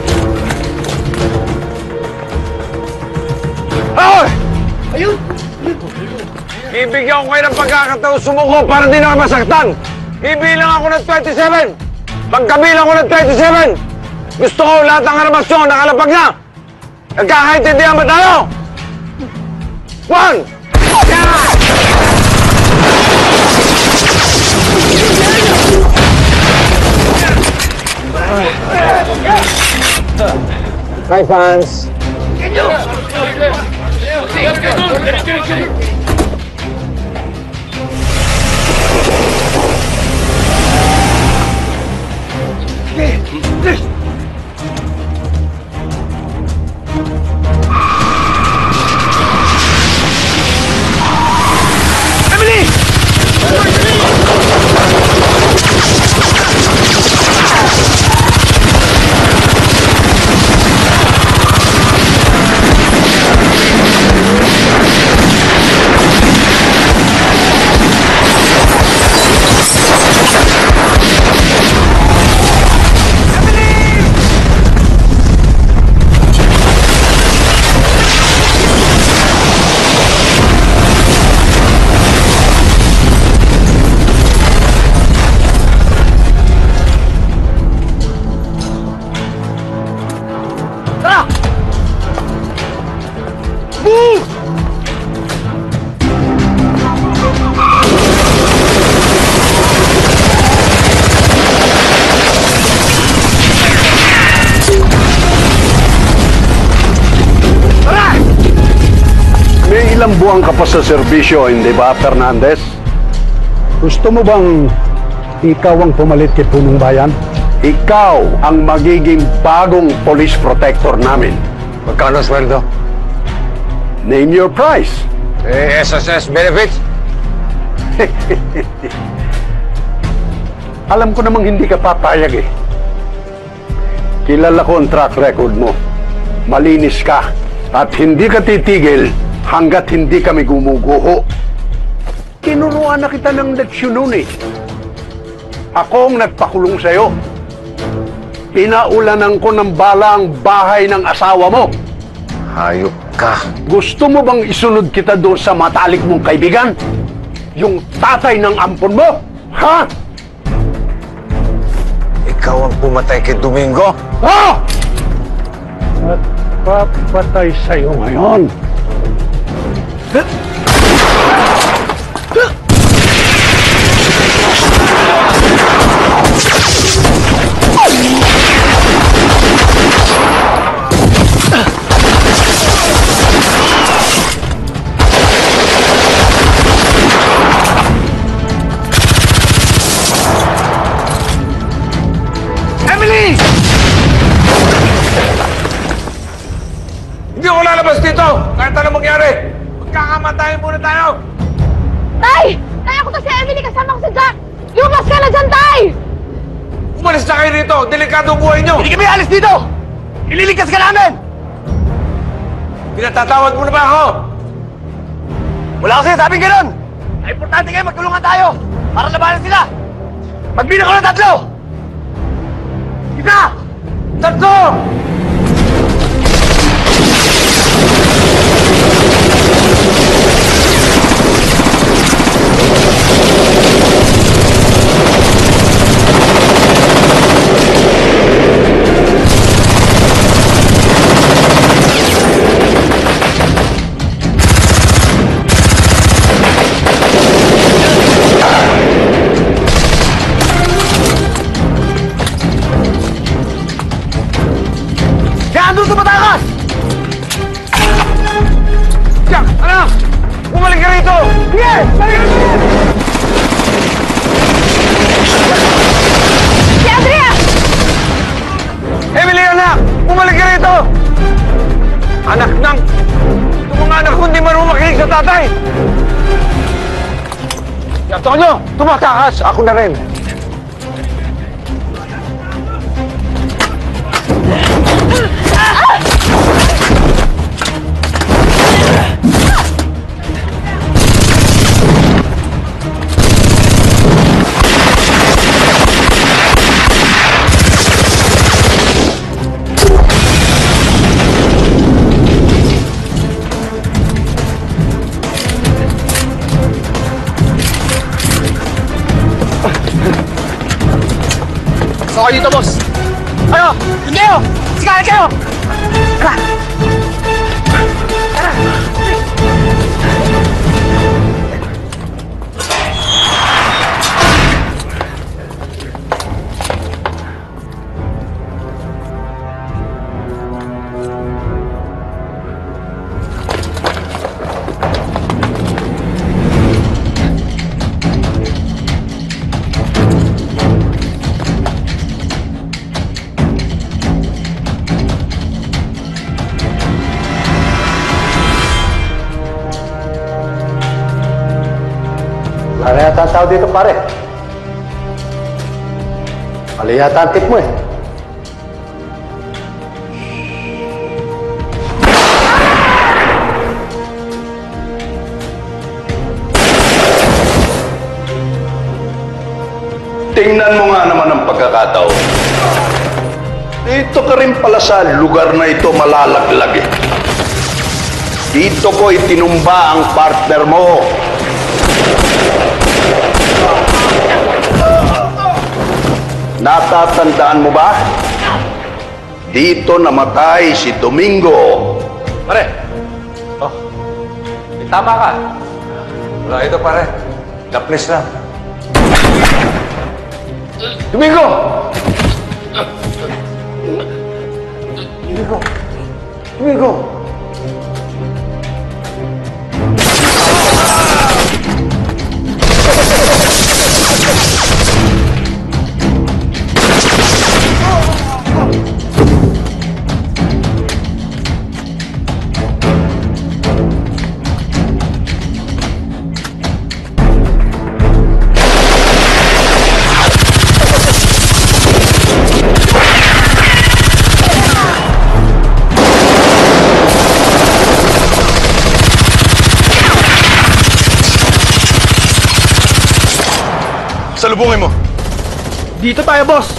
Hoy! Ayun! Bibigyan ko kayo ng pagkakataon sumuko para di na masaktan! Ibilang ako ng 27! Pagkabilang ko ng 27! Gusto ko lahat ng armasyon nakalapag na! Nagkakaintindihan ba tayo? 1! Yeah! Hi, fans. May ilang buwan ka pa sa serbisyo, hindi ba, Fernandez? Gusto mo bang ikaw ang pumalit kay Punong Bayan? Ikaw ang magiging bagong police protector namin. Magkano sweldo? Name your price. SSS benefits? Alam ko namang hindi ka papayag eh. Kilala ko ang track record mo. Malinis ka. At hindi ka titigil hanggat hindi kami gumuguho. Tinuruan na kita ng leksyon nun eh. Ako ang nagpakulong sa'yo. Pinaulanan ko ng bala ang bahay ng asawa mo. Hayop ka. Gusto mo bang isunod kita doon sa matalik mong kaibigan? Yung tatay ng ampon mo? Ha? Ikaw ang pumatay kay Domingo? Ha? At papatay sa'yo ngayon. Emily! Hindi ako lalabas dito! Kahit ano mangyari! Magkakamatayin muna tayo! Tay! Tay, ako to si Emily, kasama ko si Jack! Lumabas ka na dyan, Tay! Umalis na kayo rito! Delikado ang buhay nyo! Hindi kami alis dito! Ililigtas ka namin! Pinatatawad mo na ba ako? Wala ko sinasabing ganun! Ay, importante kayo, magtulungan tayo! Para labanan sila! Magbina ko ng 3! Isa! 3! Andun sa Batangas! Jack! Anak! Bumalik ka rito! Sige! Balik ka rito! Si Andrea! Emily, anak! Bumalik ka rito! Anak ng... Yung mga anak ko hindi marunong makinig sa tatay! Antonio! Tumatakas! Ako na rin! Gusto kayo dito, boss! Ano? Yun kayo! Sigalan kayo! Tara! Tara! Magkasahod dito, pare. Mali yata ang tip mo eh. Tingnan mo nga naman ang pagkakataon. Dito ka rin pala sa lugar na ito malalaglag eh. Dito ko itinumba ang partner mo. Natatandaan mo ba? Dito namatay si Domingo. Pare! Oh, tama ka. Wala ito, pare. Lapnis lang. Domingo! Domingo! Domingo! Salubungin mo. Dito tayo, boss.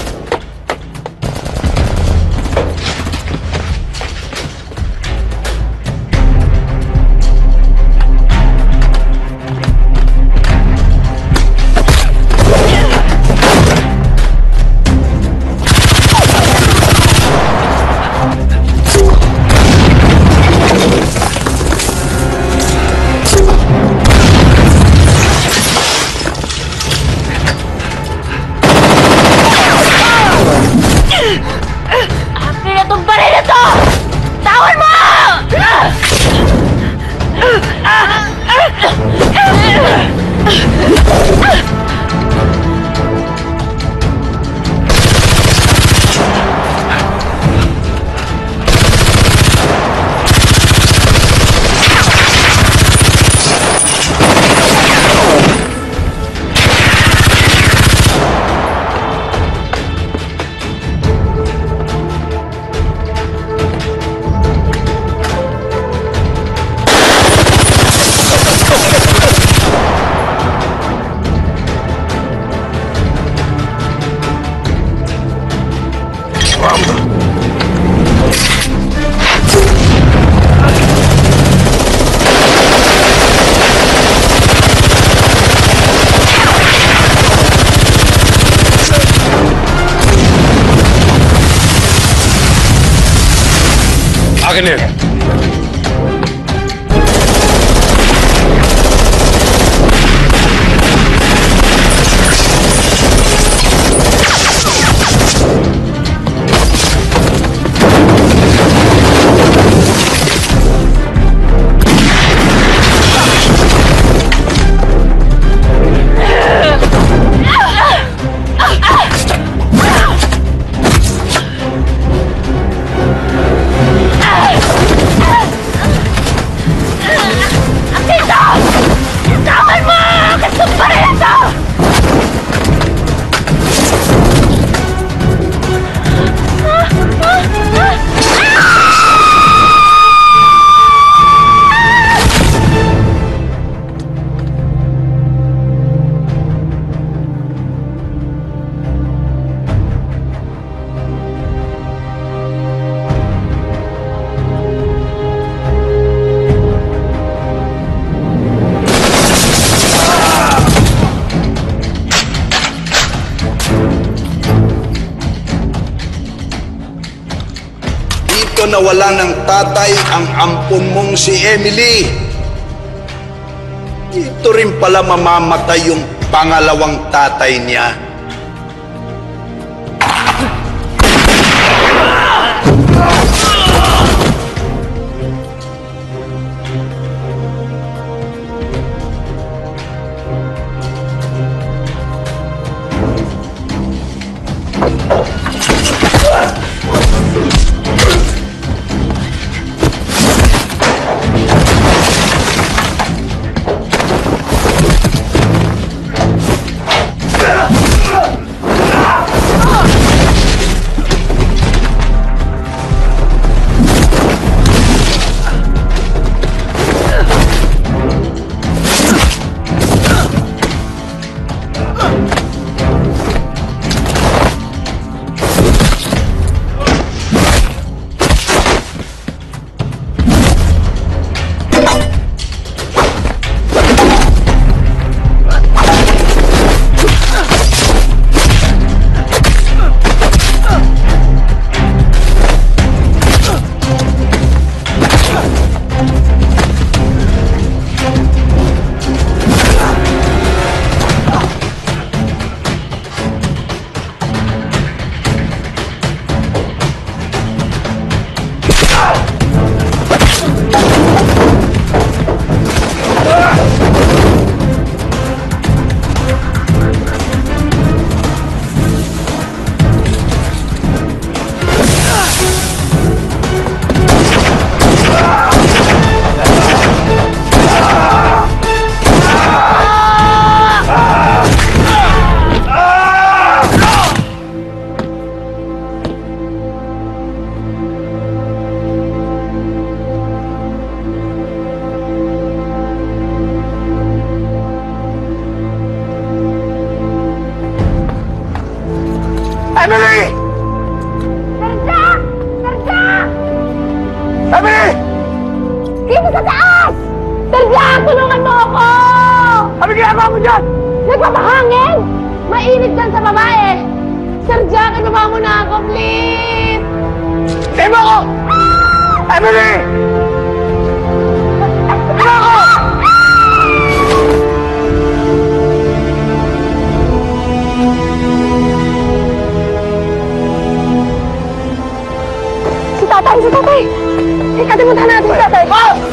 Akin na yun. Nawala ng tatay ang ampon mong si Emily. Dito rin pala mamamatay yung pangalawang tatay niya. Emily! Sir Jack! Sir Jack! Emily! Dito sa taas! Sir Jack, tulungan mo ako! Ano ginagawa mo dyan? Nagpapahangin! Mainit dyan sa babae! Sir Jack, ibaba mo na ako, please! Tayo mo ako! Emily! Ibaba ako! Si tatay! Ikatimutan natin si tatay!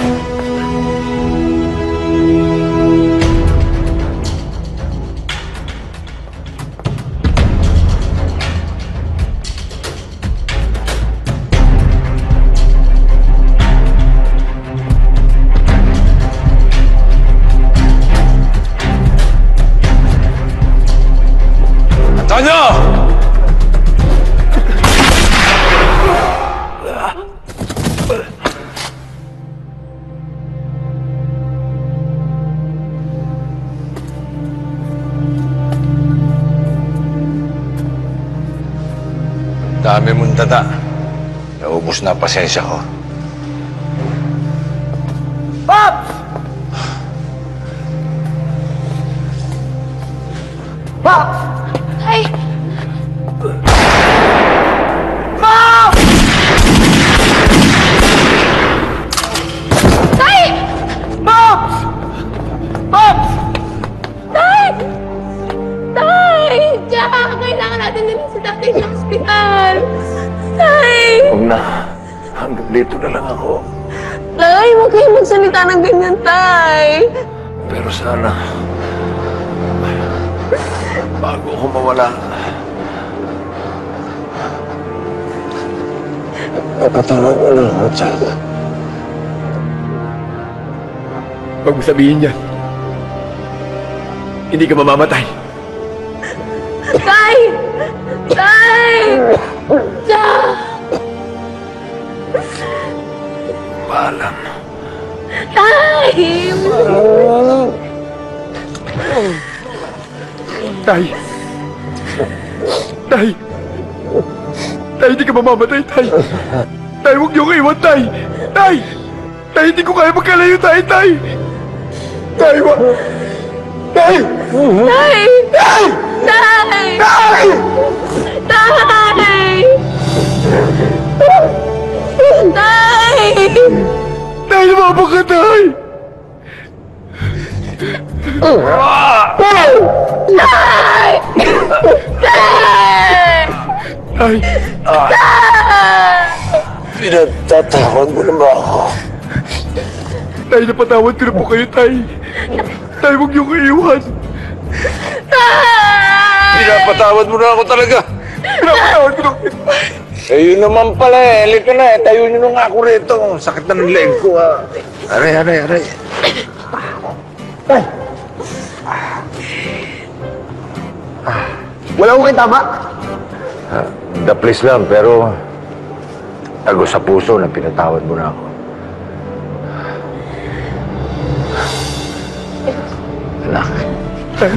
Antonio! Dami mong dada. Naubos na pasensya ko. Pops! Pops! Tay! Pops! Tay! Pops! Pops! Tay! Tay! Jack, kailangan natin din si tatay sa ospital. Tay! Huwag na. Hanggang dito na lang ako. Tay, huwag kayong magsalita ng ganyan, Tay. Pero sana, bago ako mawala, napatawag ko lang ako, Chad. Huwag mo sabihin yan. Hindi ka mamamatay. Tay! Tay! Jack! Paalam. Tay! Tay! Tay! Tay, hindi ka mamamatay, Tay! Tay, huwag niyo ko iwan, Tay! Tay! Tay, hindi ko kaya magkalayo, Tay! Tay! Tay, wag! Tay! Tay! Tay! Tay! Tay! Tay! Tay! Tay, lumabang ka, Tay! Tay! Tay! Tay! Pinagtatakot mo na ba ako? Tay, napatawad ko na po kayo, Tay! Tay, huwag niyo ko iwan! Pinapatawad mo na ako talaga. Pinapatawad ko na kayo! Eh, yun naman pala eh. Halika na eh. Tayo nyo nga ako rito. Sakit na ng leg ko ah. Aray. Tay! Wala ko kayo tama? The place lang, pero tago sa puso na pinatawad mo na ako. Anak. Tay!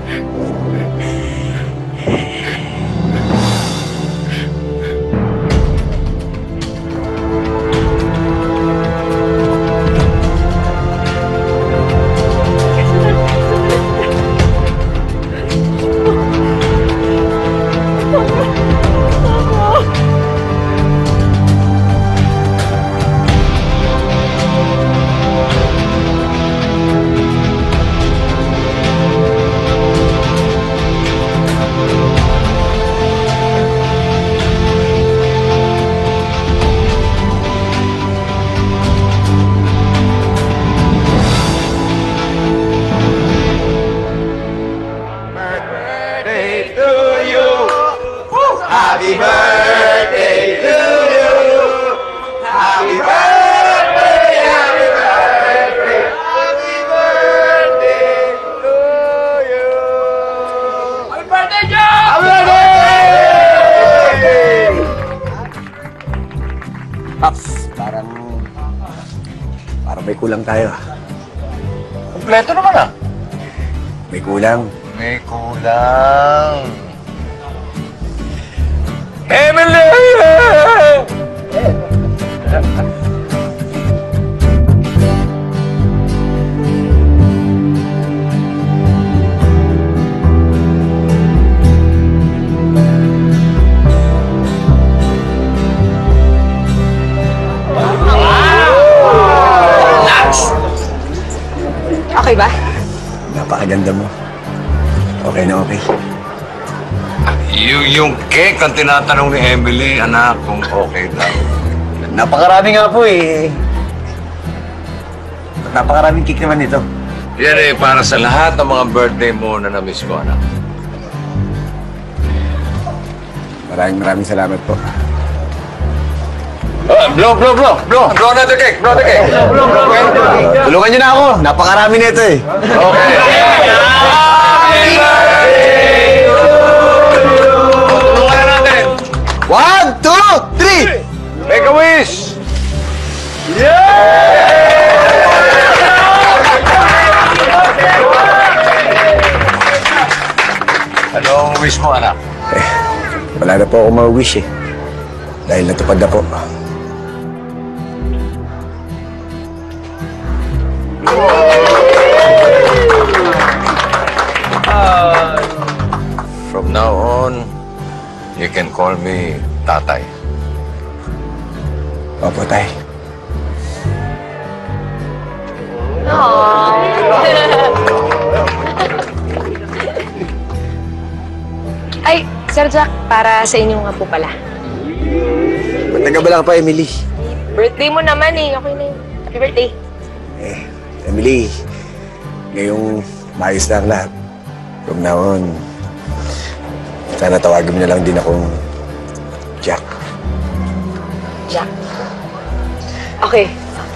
Happy birthday to you. Happy birthday, happy birthday, happy birthday to you. Happy birthday, Joe! Happy birthday! Pops, parang may kulang tayo. Kompleto naman ah. May kulang. May kulang. Emily! Okay ba? Napakaganda mo. Okay na okay. Yung cake ang tinatanong ni Emily, anak, kung okay daw. Napakarami nga po eh. Napakaraming cake naman ito. Yan eh, para sa lahat ng mga birthday mo na na-miss ko, anak. Maraming salamat po. Blow another cake, blow the cake. Tulungan niyo na ako. Napakarami nito eh. Okay. Tulungan na natin. 1, 2, 3! Make a wish! Anong wish mo, anak? Wala na po ako ma-wish eh. Dahil natupad na po. From now on, you can call me Tatay. Opo, tay. Ay, Sir Jack, para sa inyo nga po pala. Ba't nagabala ka pa, Emily? Birthday mo naman eh. Okay na yun. Happy birthday. Emily, ngayong maayos na ang lahat. From now on, sana tawagin mo na lang din akong Jack. Jack. Okay.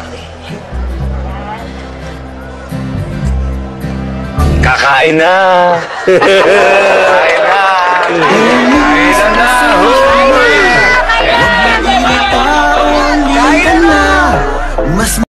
Kakain na! Kakain na! Kakain na! Kain na! Mas